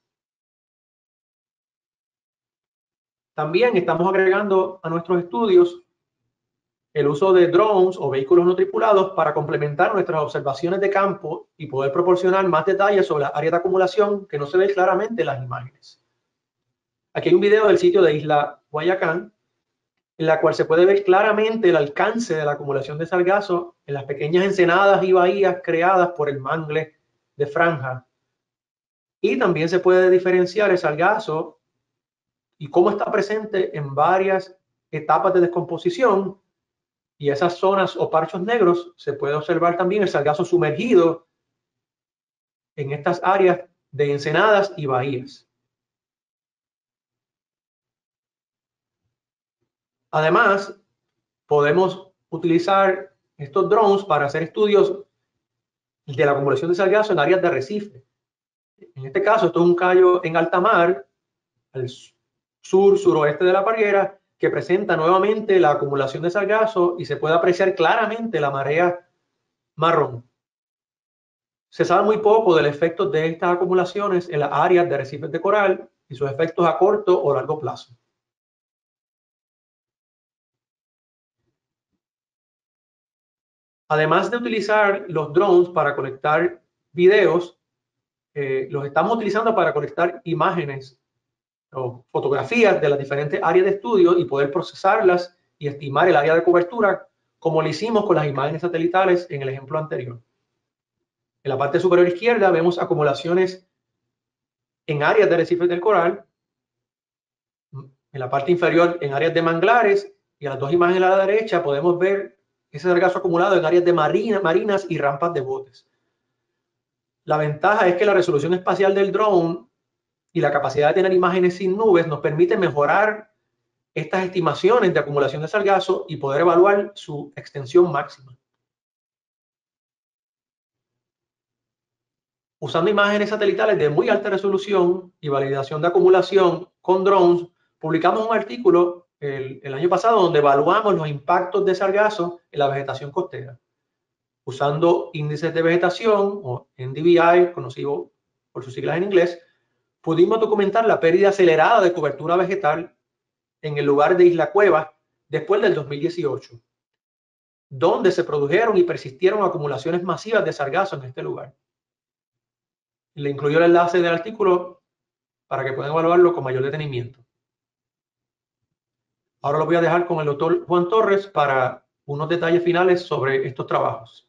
También estamos agregando a nuestros estudios el uso de drones o vehículos no tripulados para complementar nuestras observaciones de campo y poder proporcionar más detalles sobre la área de acumulación que no se ve claramente en las imágenes. Aquí hay un video del sitio de Isla Guayacán, en la cual se puede ver claramente el alcance de la acumulación de sargazo en las pequeñas ensenadas y bahías creadas por el mangle de franja. Y también se puede diferenciar el sargazo y cómo está presente en varias etapas de descomposición, y esas zonas o parchos negros se puede observar también el sargazo sumergido en estas áreas de ensenadas y bahías. Además, podemos utilizar estos drones para hacer estudios de la acumulación de sargazo en áreas de arrecife. En este caso, esto es un callo en alta mar, al sur-suroeste de la parguera, que presenta nuevamente la acumulación de sargazo y se puede apreciar claramente la marea marrón. Se sabe muy poco del efecto de estas acumulaciones en las áreas de arrecifes de coral y sus efectos a corto o largo plazo. Además de utilizar los drones para colectar videos, los estamos utilizando para colectar imágenes o fotografías de las diferentes áreas de estudio y poder procesarlas y estimar el área de cobertura, como lo hicimos con las imágenes satelitales en el ejemplo anterior. En la parte superior izquierda vemos acumulaciones en áreas de arrecifes del coral, en la parte inferior en áreas de manglares, y a las dos imágenes a la derecha podemos ver ese sargazo acumulado en áreas de marinas y rampas de botes. La ventaja es que la resolución espacial del drone y la capacidad de tener imágenes sin nubes nos permite mejorar estas estimaciones de acumulación de sargazo y poder evaluar su extensión máxima. Usando imágenes satelitales de muy alta resolución y validación de acumulación con drones, publicamos un artículo el año pasado donde evaluamos los impactos de sargazo en la vegetación costera. Usando índices de vegetación o NDVI, conocido por sus siglas en inglés, pudimos documentar la pérdida acelerada de cobertura vegetal en el lugar de Isla Cueva después del 2018, donde se produjeron y persistieron acumulaciones masivas de sargazo en este lugar. Le incluyo el enlace del artículo para que puedan evaluarlo con mayor detenimiento. Ahora lo voy a dejar con el doctor Juan Torres para unos detalles finales sobre estos trabajos.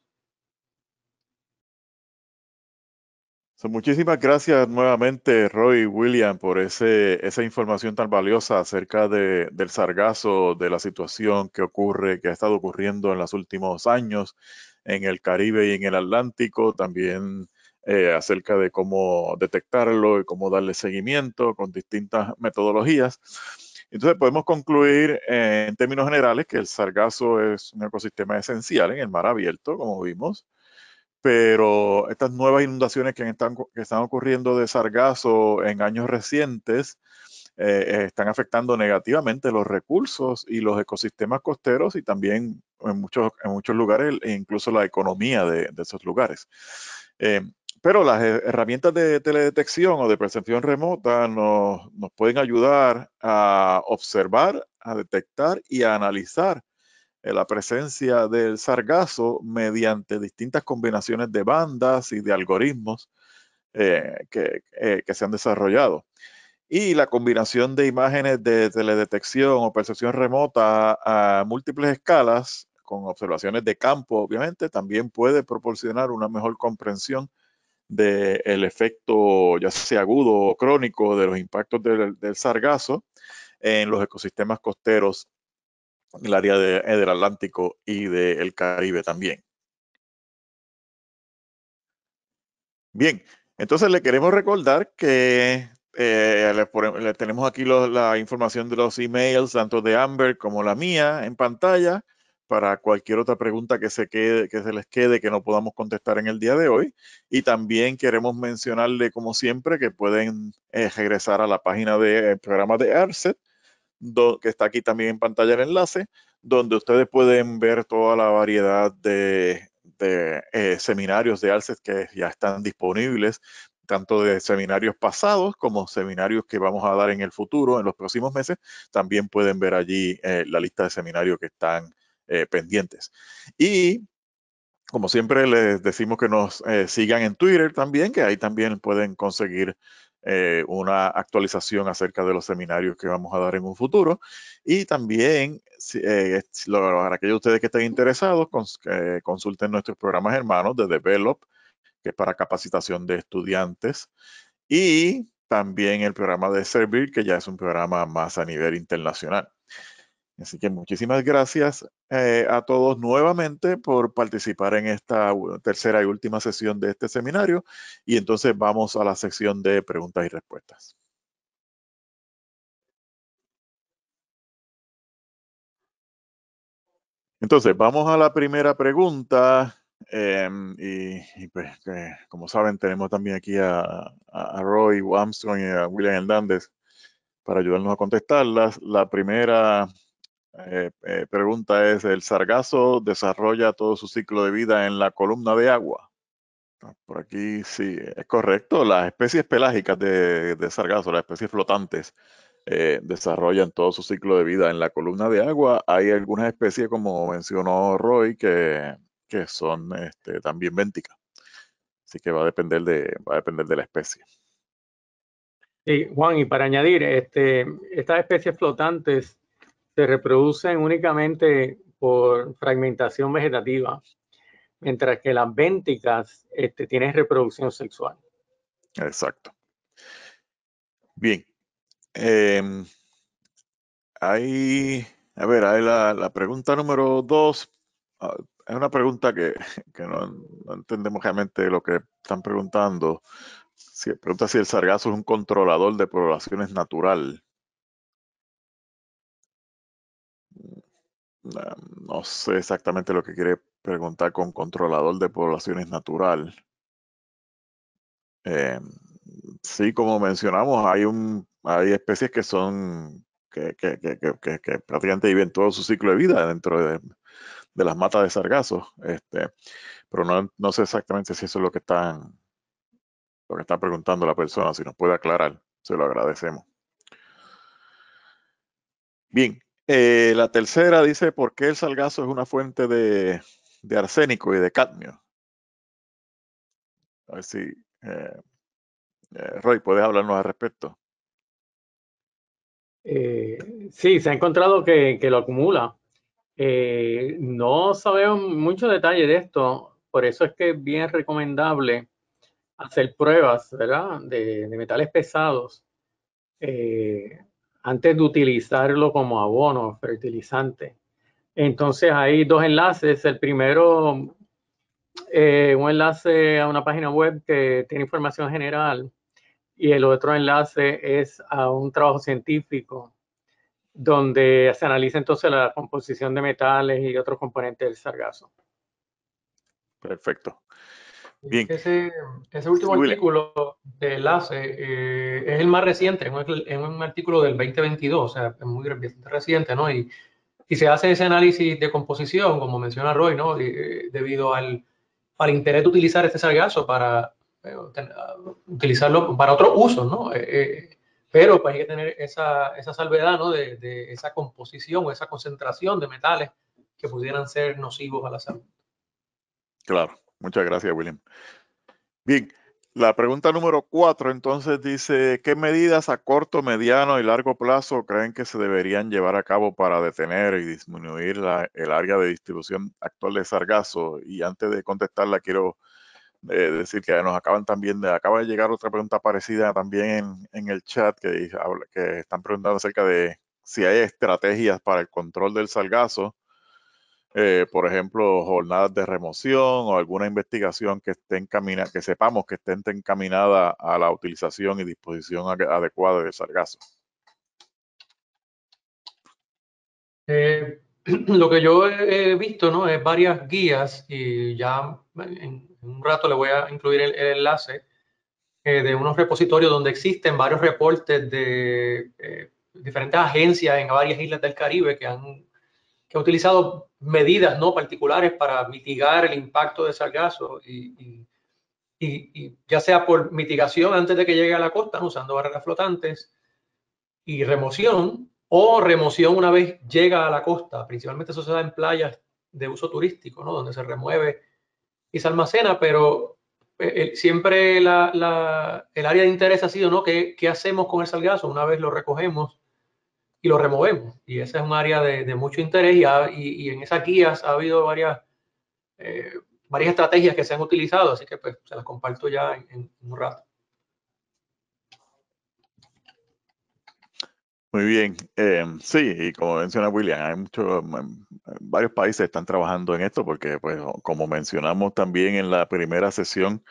Muchísimas gracias nuevamente, Roy y William, por esa información tan valiosa acerca del sargazo, de la situación que ha estado ocurriendo en los últimos años en el Caribe y en el Atlántico, también acerca de cómo detectarlo y cómo darle seguimiento con distintas metodologías. Entonces podemos concluir en términos generales que el sargazo es un ecosistema esencial en el mar abierto, como vimos. Pero estas nuevas inundaciones que están ocurriendo de sargazo en años recientes están afectando negativamente los recursos y los ecosistemas costeros y también en muchos lugares e incluso la economía de esos lugares. Pero las herramientas de teledetección o de percepción remota nos pueden ayudar a observar, a detectar y a analizar la presencia del sargazo mediante distintas combinaciones de bandas y de algoritmos que se han desarrollado. Y la combinación de imágenes de teledetección o percepción remota a múltiples escalas, con observaciones de campo, obviamente, también puede proporcionar una mejor comprensión del efecto, ya sea agudo o crónico, de los impactos del sargazo en los ecosistemas costeros en el área del Atlántico y del Caribe también. Bien, entonces le queremos recordar que le tenemos aquí la información de los emails, tanto de Amber como la mía, en pantalla, para cualquier otra pregunta que se les quede que no podamos contestar en el día de hoy. Y también queremos mencionarle, como siempre, que pueden regresar a la página del programa de ARCET, que está aquí también en pantalla el enlace, donde ustedes pueden ver toda la variedad de seminarios de ARCET que ya están disponibles, tanto de seminarios pasados como seminarios que vamos a dar en el futuro, en los próximos meses. También pueden ver allí la lista de seminarios que están pendientes. Y como siempre les decimos que nos sigan en Twitter también, que ahí también pueden conseguir una actualización acerca de los seminarios que vamos a dar en un futuro. Y también, para aquellos de ustedes que estén interesados, consulten nuestros programas hermanos de Develop, que es para capacitación de estudiantes, y también el programa de Servir, que ya es un programa más a nivel internacional. Así que muchísimas gracias a todos nuevamente por participar en esta tercera y última sesión de este seminario. Y entonces vamos a la sección de preguntas y respuestas. Entonces, vamos a la primera pregunta. Y pues, como saben, tenemos también aquí a Roy Armstrong y a William Hernández para ayudarnos a contestarlas. La primera pregunta es, ¿el sargazo desarrolla todo su ciclo de vida en la columna de agua? Por aquí sí, es correcto. Las especies pelágicas de sargazo, las especies flotantes, desarrollan todo su ciclo de vida en la columna de agua. Hay algunas especies, como mencionó Roy, que son también bénticas. Así que va a depender de la especie. Y Juan, y para añadir, estas especies flotantes se reproducen únicamente por fragmentación vegetativa, mientras que las bénticas tienen reproducción sexual. Exacto. Bien. Hay la pregunta número 2. Es una pregunta que no entendemos realmente lo que están preguntando. Pregunta si el sargazo es un controlador de poblaciones natural. No sé exactamente lo que quiere preguntar con controlador de poblaciones natural. Sí, como mencionamos, hay especies que son que prácticamente viven todo su ciclo de vida dentro de las matas de sargazo, pero no sé exactamente si eso es lo que está preguntando la persona. Si nos puede aclarar, se lo agradecemos. Bien, la tercera dice, ¿por qué el sargazo es una fuente de arsénico y de cadmio? A ver si, Roy, ¿puedes hablarnos al respecto? Sí, se ha encontrado que lo acumula. No sabemos mucho detalle de esto, por eso es que es bien recomendable hacer pruebas, ¿verdad?, de metales pesados antes de utilizarlo como abono, fertilizante. Entonces hay dos enlaces. El primero, un enlace a una página web que tiene información general, y el otro enlace es a un trabajo científico donde se analiza entonces la composición de metales y otros componentes del sargazo. Perfecto. Bien. Ese último William. artículo de enlace es el más reciente, es un artículo del 2022, o sea, es muy reciente, ¿no? Y se hace ese análisis de composición, como menciona Roy, ¿no? Debido al interés de utilizar este sargazo para utilizarlo para otros usos, ¿no? Pero pues hay que tener esa salvedad, ¿no? De esa composición o esa concentración de metales que pudieran ser nocivos a la salud. Claro, muchas gracias, William. Bien, la pregunta número 4 entonces dice, ¿qué medidas a corto, mediano y largo plazo creen que se deberían llevar a cabo para detener y disminuir el área de distribución actual de sargazo? Y antes de contestarla, quiero decir que acaba de llegar otra pregunta parecida también en el chat que están preguntando acerca de si hay estrategias para el control del sargazo. Por ejemplo, jornadas de remoción o alguna investigación que que sepamos que esté encaminada a la utilización y disposición adecuada del sargazo. Lo que yo he visto, ¿no?, es varias guías, y ya en un rato le voy a incluir el enlace de unos repositorios donde existen varios reportes de diferentes agencias en varias islas del Caribe que han utilizado medidas no particulares para mitigar el impacto de sargazo, y ya sea por mitigación antes de que llegue a la costa, ¿no?, usando barreras flotantes, y remoción, o remoción una vez llega a la costa. Principalmente eso se da en playas de uso turístico, ¿no?, donde se remueve y se almacena, pero siempre el área de interés ha sido, ¿no?, ¿qué hacemos con el sargazo una vez lo recogemos y lo removemos? Y esa es un área de mucho interés, y en esas guías ha habido varias estrategias que se han utilizado, así que pues se las comparto ya en un rato. Muy bien. Sí, y como menciona William, varios países están trabajando en esto porque, pues, como mencionamos también en la primera sesión,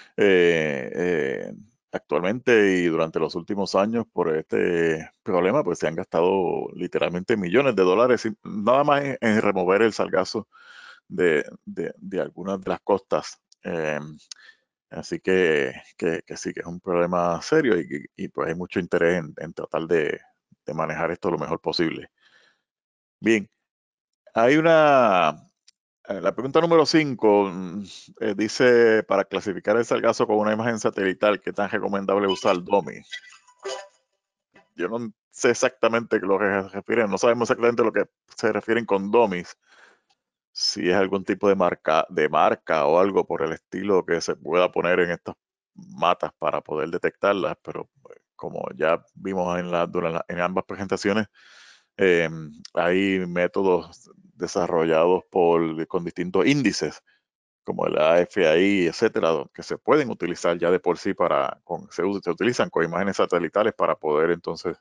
actualmente y durante los últimos años por este problema, pues se han gastado literalmente millones de dólares nada más en remover el sargazo de algunas de las costas. Así que sí, que es un problema serio y pues hay mucho interés en tratar de manejar esto lo mejor posible. Bien, hay la pregunta número 5 dice, para clasificar el sargazo con una imagen satelital, ¿qué tan recomendable usar DOMI? Yo no sé exactamente lo que se refieren, no sabemos exactamente lo que se refieren con DOMIs. Si es algún tipo de marca o algo por el estilo que se pueda poner en estas matas para poder detectarlas, pero como ya vimos en ambas presentaciones, hay métodos desarrollados con distintos índices, como el AFI, etcétera, que se pueden utilizar ya de por sí se utilizan con imágenes satelitales para poder entonces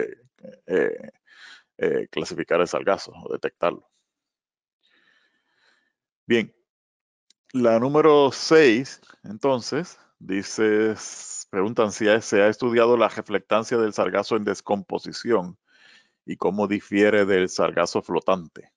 clasificar el sargazo o detectarlo. Bien, la número 6, entonces, preguntan si se ha estudiado la reflectancia del sargazo en descomposición y cómo difiere del sargazo flotante.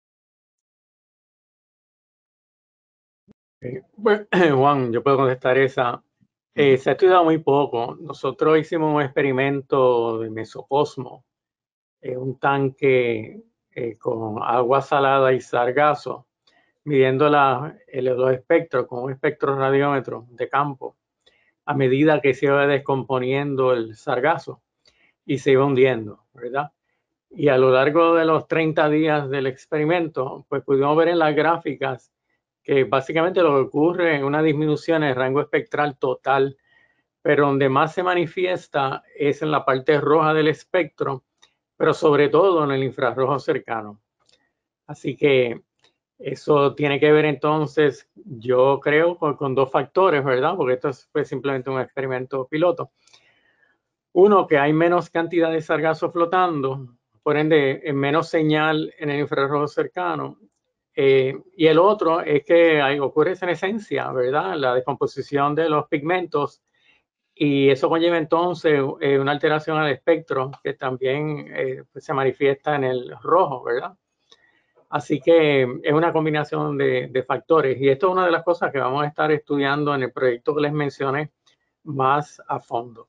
Bueno, Juan, yo puedo contestar esa. Se ha estudiado muy poco. Nosotros hicimos un experimento de mesocosmo, un tanque con agua salada y sargazo, midiendo los espectros con un espectroradiómetro de campo a medida que se iba descomponiendo el sargazo y se iba hundiendo, ¿verdad? Y a lo largo de los 30 días del experimento, pues pudimos ver en las gráficas que básicamente lo que ocurre es una disminución en el rango espectral total, pero donde más se manifiesta es en la parte roja del espectro, pero sobre todo en el infrarrojo cercano. Así que eso tiene que ver entonces, yo creo, con dos factores, ¿verdad? Porque esto fue simplemente un experimento piloto. Uno, que hay menos cantidad de sargazo flotando, por ende, menos señal en el infrarrojo cercano. Y el otro es que ocurre en esencia, ¿verdad? La descomposición de los pigmentos, y eso conlleva entonces una alteración al espectro que también pues se manifiesta en el rojo, ¿verdad? Así que es una combinación de factores, y esto es una de las cosas que vamos a estar estudiando en el proyecto que les mencioné más a fondo.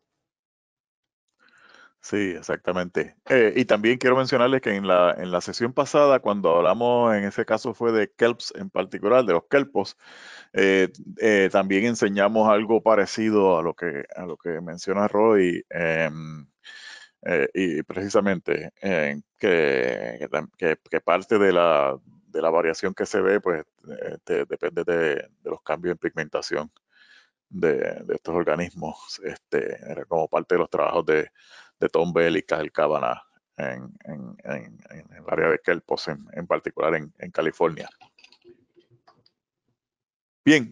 Sí, exactamente. Y también quiero mencionarles que en la sesión pasada, cuando hablamos, en ese caso fue de kelps en particular, de los kelpos, también enseñamos algo parecido a lo que menciona Roy, y precisamente que parte de la variación que se ve, pues depende de los cambios en pigmentación de estos organismos, era como parte de los trabajos de Tom Bell y Kyle Cavanagh en el área de Kelpos, en particular en California. Bien,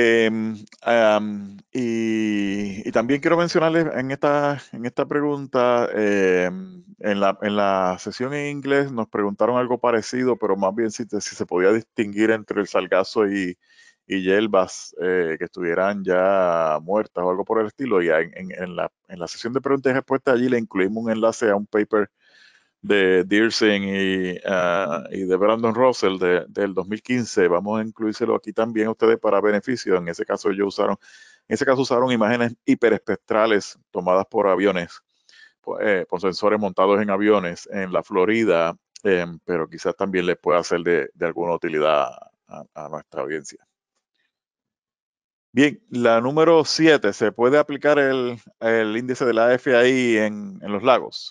y también quiero mencionarles en esta pregunta, en la sesión en inglés nos preguntaron algo parecido, pero más bien si se podía distinguir entre el sargazo y hierbas que estuvieran ya muertas o algo por el estilo. Y en la sesión de preguntas y respuestas allí le incluimos un enlace a un paper de Dearson y de Brandon Russell del 2015. Vamos a incluírselo aquí también a ustedes para beneficio. En ese caso usaron imágenes hiperespectrales tomadas por aviones, por sensores montados en aviones en la Florida, pero quizás también les pueda ser de alguna utilidad a nuestra audiencia. Bien, la número 7, ¿se puede aplicar el índice de la AFI en los lagos?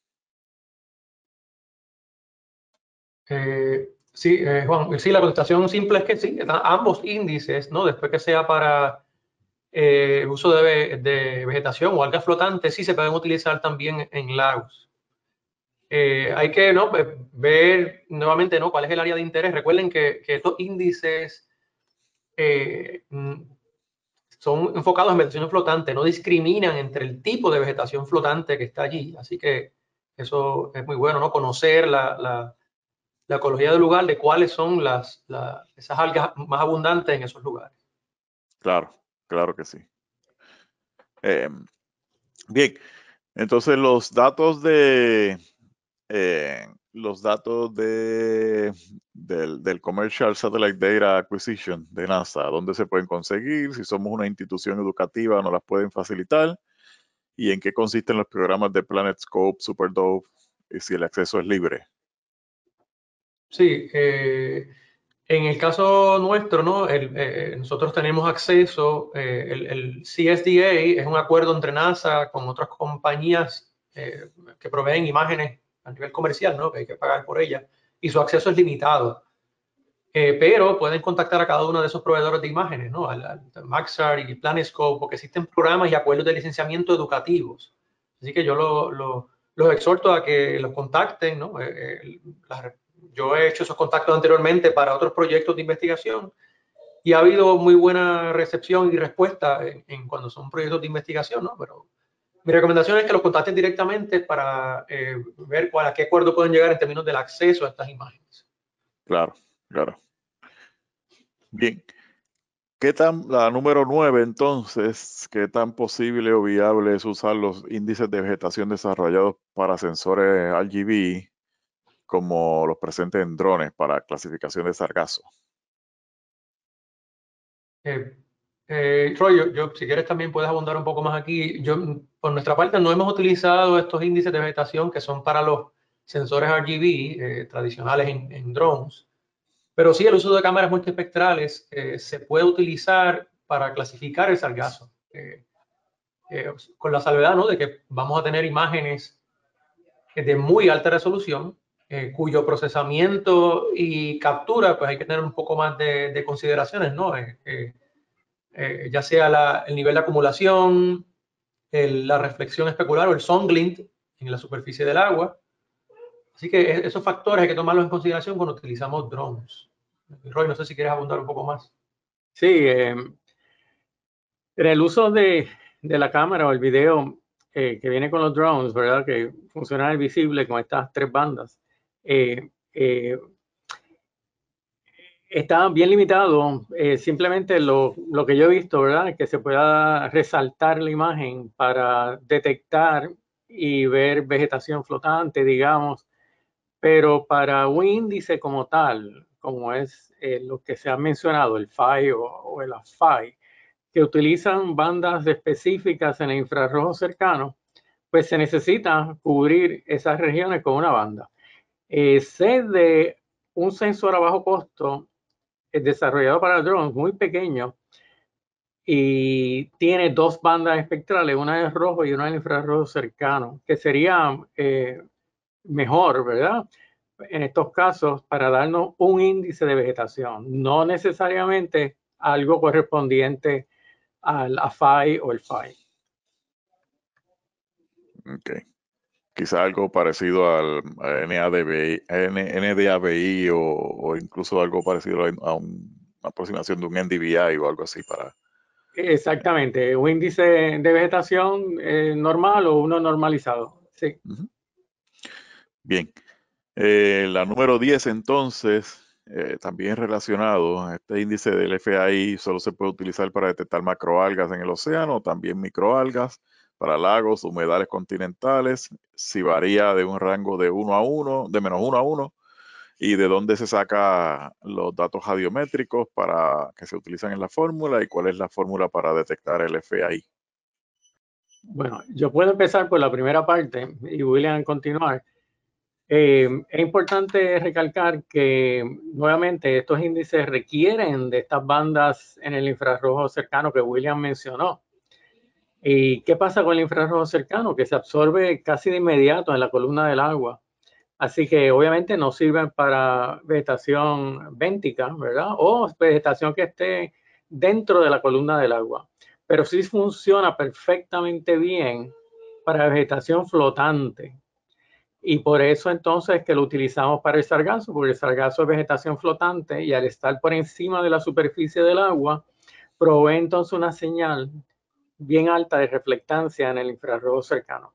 Sí, Juan, sí, la contestación simple es que sí, ambos índices, ¿no? Después que sea para el uso de vegetación o algas flotantes, sí se pueden utilizar también en lagos. Hay que, ¿no?, ver nuevamente, ¿no?, cuál es el área de interés. Recuerden que estos índices son enfocados en vegetación flotante, no discriminan entre el tipo de vegetación flotante que está allí. Así que eso es muy bueno, ¿no? Conocer la ecología del lugar, de cuáles son esas algas más abundantes en esos lugares. Claro, claro que sí. Bien, entonces los datos de los datos del Commercial Satellite Data Acquisition de NASA, dónde se pueden conseguir, si somos una institución educativa nos las pueden facilitar, y en qué consisten los programas de PlanetScope, SuperDove, y si el acceso es libre. Sí, en el caso nuestro, ¿no? Nosotros tenemos acceso, el CSDA es un acuerdo entre NASA con otras compañías que proveen imágenes a nivel comercial, ¿no? Que hay que pagar por ellas, y su acceso es limitado. Pero pueden contactar a cada uno de esos proveedores de imágenes, ¿no? Al Maxar y PlanetScope, porque existen programas y acuerdos de licenciamiento educativos. Así que yo los exhorto a que los contacten, ¿no? Yo he hecho esos contactos anteriormente para otros proyectos de investigación y ha habido muy buena recepción y respuesta cuando son proyectos de investigación, ¿no? Pero mi recomendación es que los contacten directamente para ver a qué acuerdo pueden llegar en términos del acceso a estas imágenes. Claro, claro. Bien. La número 9, entonces, ¿qué tan posible o viable es usar los índices de vegetación desarrollados para sensores RGB como los presentes en drones para clasificación de sargazo? Troy, si quieres también puedes abundar un poco más aquí. Por nuestra parte, no hemos utilizado estos índices de vegetación que son para los sensores RGB tradicionales en drones, pero sí el uso de cámaras multiespectrales se puede utilizar para clasificar el sargazo, con la salvedad, ¿no? De que vamos a tener imágenes de muy alta resolución, cuyo procesamiento y captura, pues hay que tener un poco más de consideraciones, ¿no? Ya sea el nivel de acumulación, la reflexión especular o el sun glint en la superficie del agua. Así que esos factores hay que tomarlos en consideración cuando utilizamos drones. Roy, no sé si quieres abundar un poco más. Sí, en el uso de la cámara o el video que viene con los drones, ¿verdad? Que funciona el visible con estas 3 bandas. Está bien limitado, simplemente lo que yo he visto, ¿verdad? Que se pueda resaltar la imagen para detectar y ver vegetación flotante, digamos, pero para un índice como tal, como es lo que se ha mencionado, el PHI o el AFI, que utilizan bandas específicas en el infrarrojo cercano, pues se necesita cubrir esas regiones con una banda. Sé de un sensor a bajo costo desarrollado para drones muy pequeño y tiene 2 bandas espectrales, una de rojo y una de infrarrojo cercano, que sería mejor, ¿verdad? En estos casos, para darnos un índice de vegetación, no necesariamente algo correspondiente al AFI o el PHI. Ok. Quizá algo parecido al NDABI o incluso algo parecido a una aproximación de un NDVI o algo así para... Exactamente, un índice de vegetación normal o uno normalizado. Sí. Bien. La número 10 entonces, también relacionado, este índice del FAI solo se puede utilizar para detectar macroalgas en el océano, también microalgas para lagos, humedales continentales, si varía de un rango de 1 a 1, de menos 1 a 1, y de dónde se saca los datos radiométricos para que se utilizan en la fórmula y cuál es la fórmula para detectar el FAI. Bueno, yo puedo empezar por la primera parte y William continuar. Es importante recalcar que nuevamente estos índices requieren de estas bandas en el infrarrojo cercano que William mencionó. ¿Y qué pasa con el infrarrojo cercano? Que se absorbe casi de inmediato en la columna del agua. Así que obviamente no sirven para vegetación béntica, ¿verdad? O vegetación que esté dentro de la columna del agua. Pero sí funciona perfectamente bien para vegetación flotante. Y por eso entonces que lo utilizamos para el sargazo, porque el sargazo es vegetación flotante y al estar por encima de la superficie del agua, provee entonces una señal bien alta de reflectancia en el infrarrojo cercano.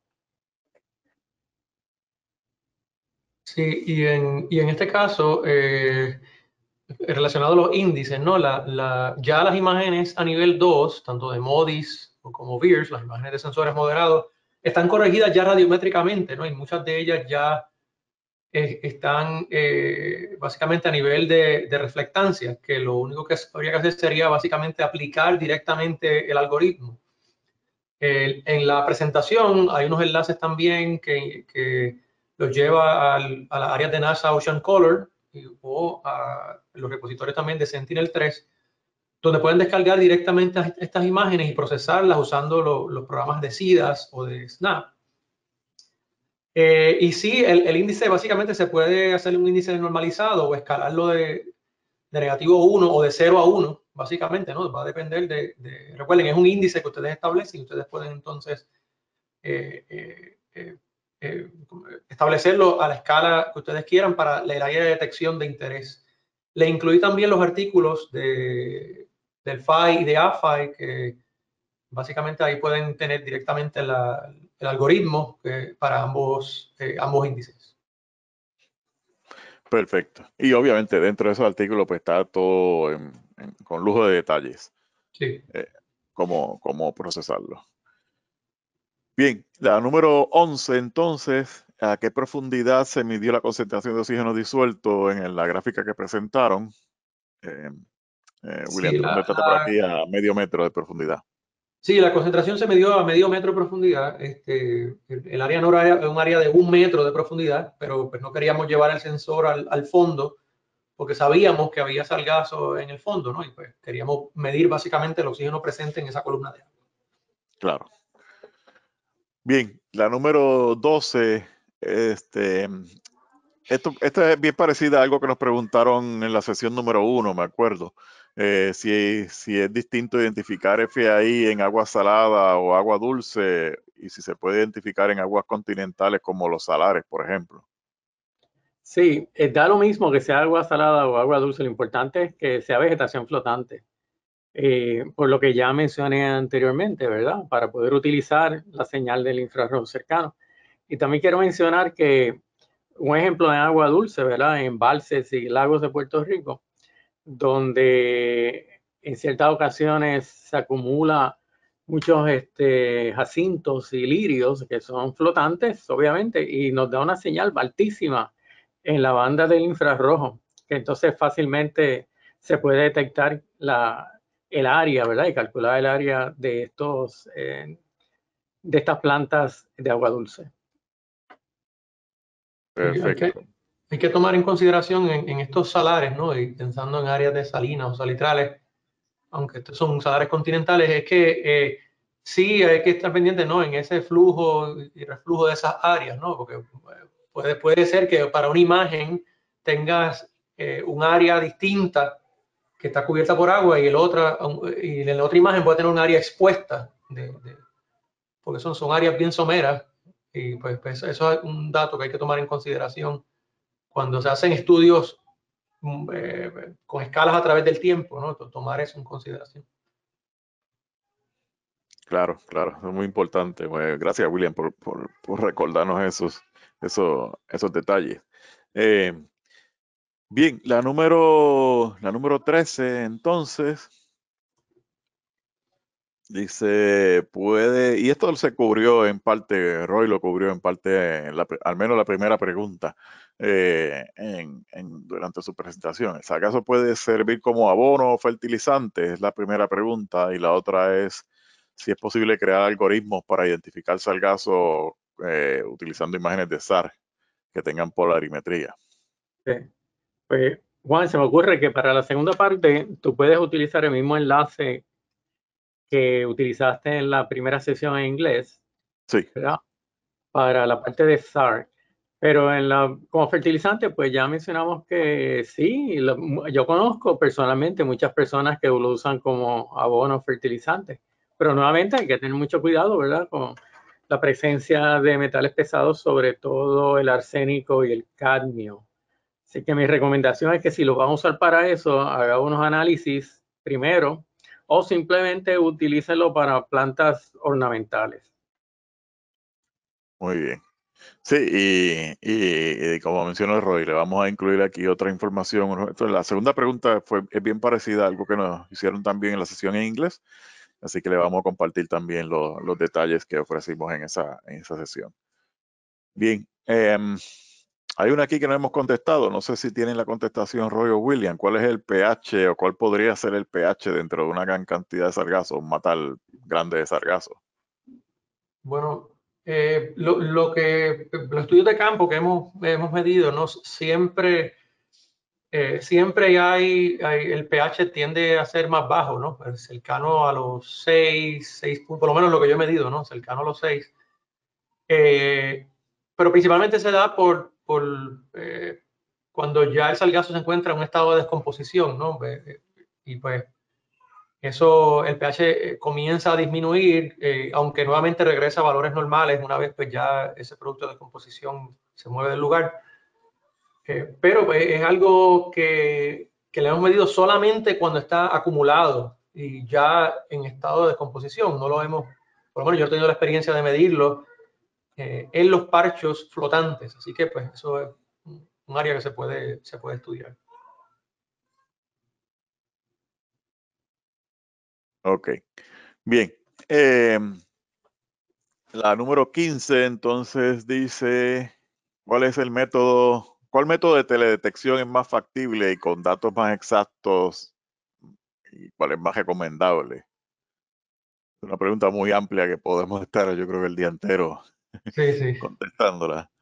Sí, y en este caso, relacionado a los índices, ¿no? Ya las imágenes a nivel 2, tanto de MODIS como VIIRS, las imágenes de sensores moderados, están corregidas ya radiométricamente, ¿no? Y muchas de ellas ya están básicamente a nivel de reflectancia, que lo único que habría que hacer sería básicamente aplicar directamente el algoritmo. En la presentación hay unos enlaces también que los lleva a las áreas de NASA Ocean Color o a los repositorios también de Sentinel-3, donde pueden descargar directamente estas imágenes y procesarlas usando los programas de SIDAS o de SNAP. Y sí, el índice básicamente se puede hacer un índice normalizado o escalarlo de -1 o de 0 a 1, básicamente, ¿no? Va a depender recuerden, es un índice que ustedes establecen y ustedes pueden entonces establecerlo a la escala que ustedes quieran para el área de detección de interés. Le incluí también los artículos del FAI y de AFAI, que básicamente ahí pueden tener directamente el algoritmo para ambos índices. Perfecto. Y obviamente dentro de esos artículos pues está todo con lujo de detalles. Sí. Cómo procesarlo. Bien, la número 11 entonces, ¿a qué profundidad se midió la concentración de oxígeno disuelto en la gráfica que presentaron? William, Sí, tú contestaste por aquí a medio metro de profundidad. Sí, la concentración se midió a medio metro de profundidad. El área no era un área de 1 metro de profundidad, pero pues no queríamos llevar el sensor al fondo porque sabíamos que había sargazo en el fondo, ¿no? Y pues queríamos medir básicamente el oxígeno presente en esa columna de agua. Claro. Bien, la número 12, esta es bien parecida a algo que nos preguntaron en la sesión número 1, me acuerdo. Si es distinto identificar FAI en agua salada o agua dulce y si se puede identificar en aguas continentales como los salares, por ejemplo. Sí, da lo mismo que sea agua salada o agua dulce, lo importante es que sea vegetación flotante, por lo que ya mencioné anteriormente, ¿verdad? Para poder utilizar la señal del infrarrojo cercano. Y también quiero mencionar que un ejemplo de agua dulce, ¿verdad? En embalses y lagos de Puerto Rico, donde en ciertas ocasiones se acumula muchos jacintos y lirios que son flotantes, obviamente, y nos da una señal altísima en la banda del infrarrojo, que entonces fácilmente se puede detectar el área, ¿verdad? Y calcular el área de estas plantas de agua dulce. Perfecto. Hay que tomar en consideración en estos salares, ¿no? Y pensando en áreas de salinas o salitrales, aunque estos son salares continentales, es que sí hay que estar pendiente, ¿no? En ese flujo y reflujo de esas áreas, ¿no? Porque puede ser que para una imagen tengas un área distinta que está cubierta por agua y en la otra imagen puede tener un área expuesta, porque son áreas bien someras y pues eso es un dato que hay que tomar en consideración cuando se hacen estudios con escalas a través del tiempo, ¿no? Tomar eso en consideración. Claro, es muy importante. Bueno, gracias, William, por recordarnos esos detalles. Bien, la número 13, entonces, dice, y esto se cubrió en parte, Roy lo cubrió en parte, al menos la primera pregunta durante su presentación. ¿Acaso puede servir como abono o fertilizante? Es la primera pregunta. Y la otra es si es posible crear algoritmos para identificar sargazo utilizando imágenes de SAR que tengan polarimetría. Sí. Pues, Juan, se me ocurre que para la segunda parte tú puedes utilizar el mismo enlace que utilizaste en la primera sesión en inglés, Sí. ¿verdad? Para la parte de SAR. Pero como fertilizante, pues ya mencionamos que sí, yo conozco personalmente muchas personas que lo usan como abono fertilizante. Pero nuevamente hay que tener mucho cuidado, ¿verdad? Con la presencia de metales pesados, sobre todo el arsénico y el cadmio. Así que mi recomendación es que si lo vamos a usar para eso, haga unos análisis primero o simplemente utilícelo para plantas ornamentales. Muy bien. Sí, y como mencionó Roy, le vamos a incluir aquí otra información. Entonces, la segunda pregunta es bien parecida a algo que nos hicieron también en la sesión en inglés, así que le vamos a compartir también los detalles que ofrecimos en esa sesión. Bien, Hay una aquí que no hemos contestado, no sé si tienen la contestación Roy o William. ¿Cuál es el pH o cuál podría ser el pH dentro de una gran cantidad de sargazo, un matal grande de sargazo? Bueno, los estudios de campo que hemos medido, ¿no? Siempre el pH tiende a ser más bajo, ¿no? Cercano a los 6 puntos, por lo menos lo que yo he medido, ¿no? Cercano a los 6. Pero principalmente se da por cuando ya el sargazo se encuentra en un estado de descomposición, ¿no? Y pues eso, el pH comienza a disminuir, aunque nuevamente regresa a valores normales una vez pues ya ese producto de descomposición se mueve del lugar. Pero pues, es algo que le hemos medido solamente cuando está acumulado y ya en estado de descomposición. No lo hemos, por lo menos yo he tenido la experiencia de medirlo en los parchos flotantes. Así que pues eso es un área que se puede estudiar. Ok, bien. La número 15 entonces dice, ¿cuál método de teledetección es más factible y con datos más exactos y cuál es más recomendable? Es una pregunta muy amplia que podemos estar, yo creo que el día entero Sí. contestándola.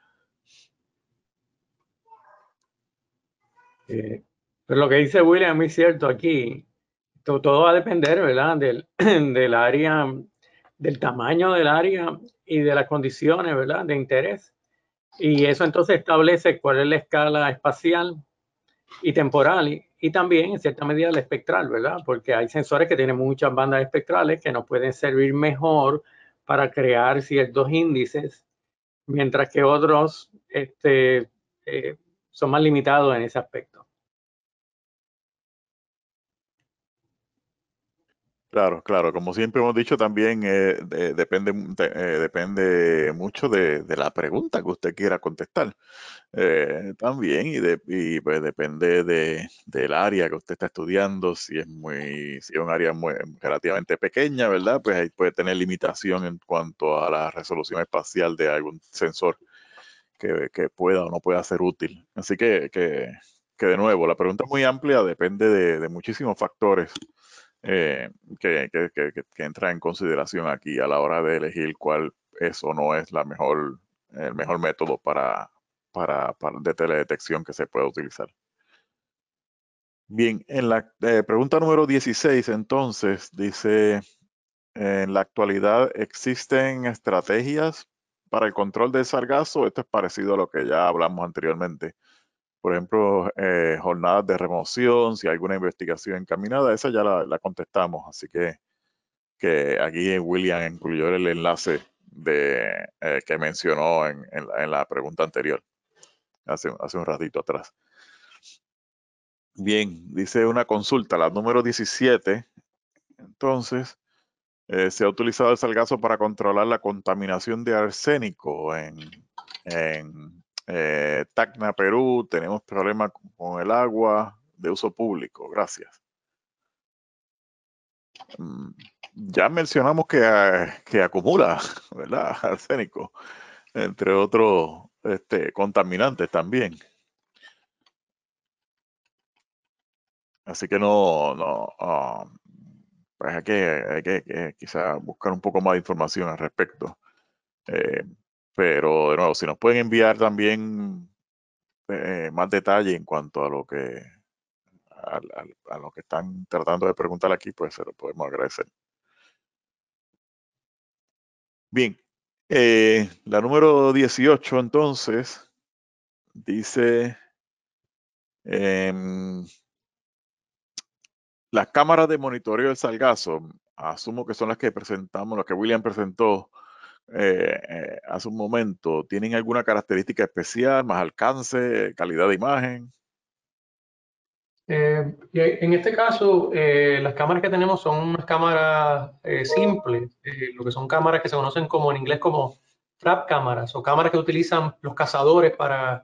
Pero lo que dice William es cierto aquí. Todo va a depender, ¿verdad? Del área, del tamaño del área y de las condiciones, ¿verdad? De interés. Y eso entonces establece cuál es la escala espacial y temporal y también en cierta medida la espectral, ¿verdad? Porque hay sensores que tienen muchas bandas espectrales que nos pueden servir mejor para crear ciertos índices, mientras que otros son más limitados en ese aspecto. Claro, como siempre hemos dicho también depende mucho de la pregunta que usted quiera contestar. También y pues depende del área que usted está estudiando, si es un área relativamente pequeña, ¿verdad? Pues ahí puede tener limitación en cuanto a la resolución espacial de algún sensor que pueda o no pueda ser útil. Así que de nuevo, la pregunta es muy amplia, depende de muchísimos factores que entran en consideración aquí a la hora de elegir cuál es o no es el mejor método de teledetección que se puede utilizar. Bien, en la pregunta número 16, entonces, dice, en la actualidad existen estrategias para el control del sargazo. Esto es parecido a lo que ya hablamos anteriormente. Por ejemplo, jornadas de remoción, si hay alguna investigación encaminada, esa ya la contestamos. Así que aquí William incluyó el enlace que mencionó en la pregunta anterior, hace un ratito atrás. Bien, dice una consulta, la número 17. Entonces, se ha utilizado el sargazo para controlar la contaminación de arsénico en Tacna, Perú. Tenemos problemas con el agua de uso público. Gracias. Ya mencionamos que acumula, ¿verdad? Arsénico, entre otros contaminantes también. Así que pues hay que quizá buscar un poco más de información al respecto. Pero de nuevo, si nos pueden enviar también más detalle en cuanto a lo que a lo que están tratando de preguntar aquí, pues se lo podemos agradecer. Bien, la número 18 entonces dice las cámaras de monitoreo del sargazo, asumo que son las que presentamos, las que William presentó hace un momento, ¿tienen alguna característica especial, más alcance, calidad de imagen? En este caso, las cámaras que tenemos son unas cámaras simples, lo que son cámaras que se conocen como en inglés como trap cámaras o cámaras que utilizan los cazadores para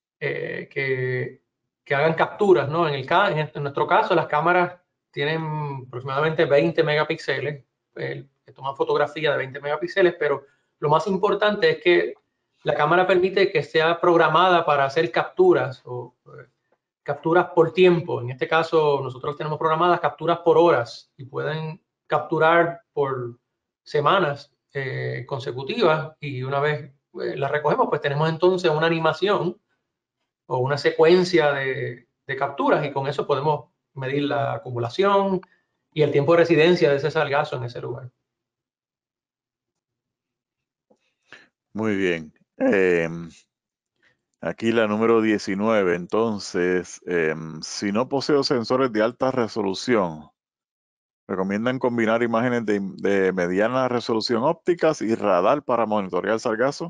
que hagan capturas, ¿no? En nuestro caso, las cámaras tienen aproximadamente 20 megapíxeles, que toman fotografía de 20 megapíxeles, pero lo más importante es que la cámara permite que sea programada para hacer capturas o capturas por tiempo. En este caso, nosotros tenemos programadas capturas por horas y pueden capturar por semanas consecutivas, y una vez las recogemos, pues tenemos entonces una animación o una secuencia de capturas, y con eso podemos medir la acumulación y el tiempo de residencia de ese sargazo en ese lugar. Muy bien. Aquí la número 19. Entonces, si no poseo sensores de alta resolución, recomiendan combinar imágenes de mediana resolución ópticas y radar para monitorear sargazo.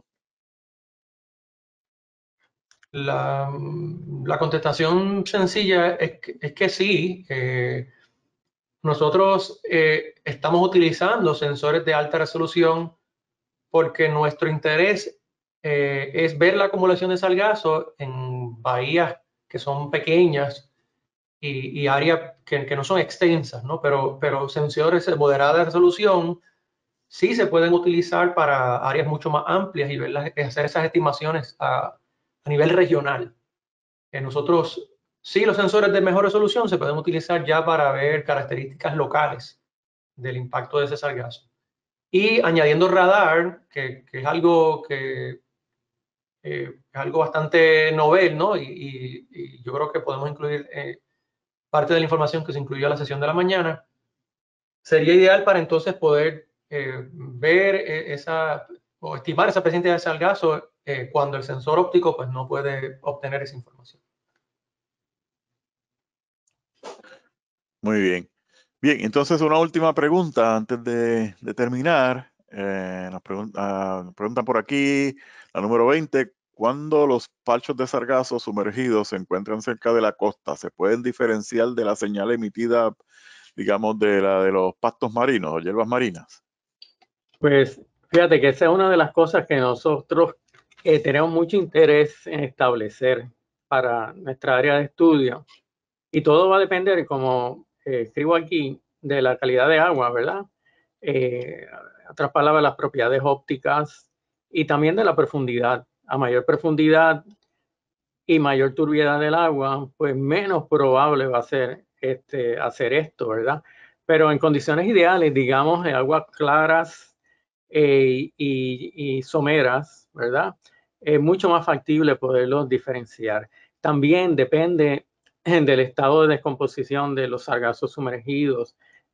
La contestación sencilla es que sí. Nosotros estamos utilizando sensores de alta resolución porque nuestro interés es ver la acumulación de sargazo en bahías que son pequeñas y áreas que no son extensas, ¿no? Pero sensores de moderada resolución sí se pueden utilizar para áreas mucho más amplias y hacer esas estimaciones a nivel regional. Nosotros, sí, los sensores de mejor resolución se pueden utilizar ya para ver características locales del impacto de ese sargazo. Y añadiendo radar, que es algo que es algo bastante novel, ¿no? Y yo creo que podemos incluir parte de la información que se incluyó en la sesión de la mañana. Sería ideal para entonces poder ver o estimar esa presencia de sargazo cuando el sensor óptico pues no puede obtener esa información. Muy bien. Bien, entonces una última pregunta antes de terminar. Nos preguntan por aquí, la número 20. ¿Cuándo los parchos de sargazo sumergidos se encuentran cerca de la costa, se pueden diferenciar de la señal emitida, digamos, de la de los pastos marinos o hierbas marinas? Pues fíjate que esa es una de las cosas que nosotros tenemos mucho interés en establecer para nuestra área de estudio. Y todo va a depender, como escribo aquí, de la calidad de agua, ¿verdad? Otras palabras, las propiedades ópticas y también de la profundidad. A mayor profundidad y mayor turbiedad del agua, pues menos probable va a ser hacer esto, ¿verdad? Pero en condiciones ideales, digamos, en aguas claras y someras, ¿verdad? Es mucho más factible poderlos diferenciar. También depende del estado de descomposición de los sargazos sumergidos,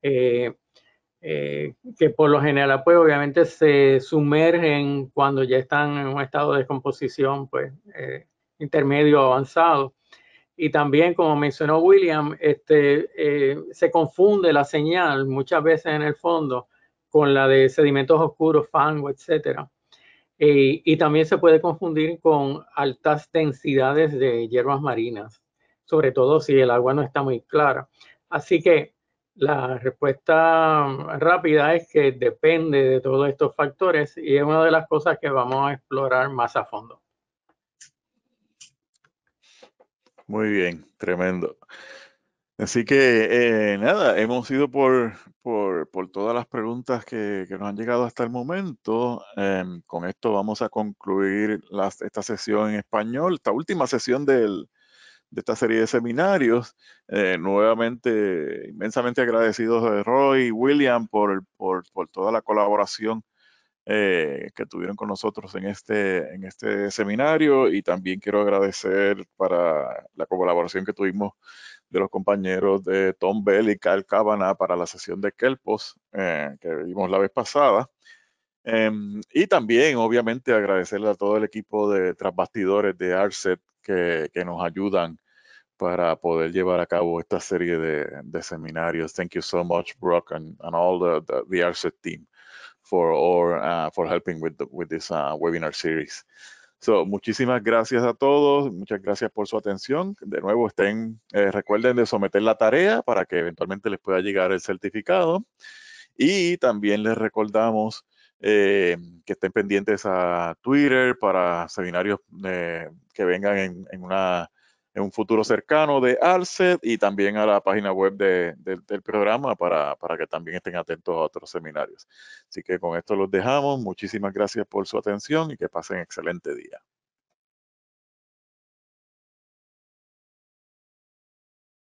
que por lo general, pues obviamente se sumergen cuando ya están en un estado de descomposición, pues intermedio avanzado. Y también, como mencionó William, se confunde la señal muchas veces en el fondo con la de sedimentos oscuros, fango, etcétera. Y también se puede confundir con altas densidades de hierbas marinas, sobre todo si el agua no está muy clara. Así que la respuesta rápida es que depende de todos estos factores y es una de las cosas que vamos a explorar más a fondo. Muy bien, tremendo. Así que nada, hemos ido por todas las preguntas que nos han llegado hasta el momento. Con esto vamos a concluir esta sesión en español, esta última sesión de esta serie de seminarios. Nuevamente, inmensamente agradecidos de Roy y William por toda la colaboración que tuvieron con nosotros en este seminario, y también quiero agradecer para la colaboración que tuvimos de los compañeros de Tom Bell y Kyle Cavanagh para la sesión de Kelpos que vimos la vez pasada. Y también, obviamente, agradecerle a todo el equipo de tras bastidores de ARCET que nos ayudan para poder llevar a cabo esta serie de seminarios. Thank you so much, Brock, and all the ARCET team for helping with this webinar series. So, muchísimas gracias a todos, muchas gracias por su atención. De nuevo, recuerden de someter la tarea para que eventualmente les pueda llegar el certificado. Y también les recordamos que estén pendientes a Twitter para seminarios que vengan en una en un futuro cercano de ALCET y también a la página web del programa para que también estén atentos a otros seminarios. Así que con esto los dejamos. Muchísimas gracias por su atención y que pasen excelente día.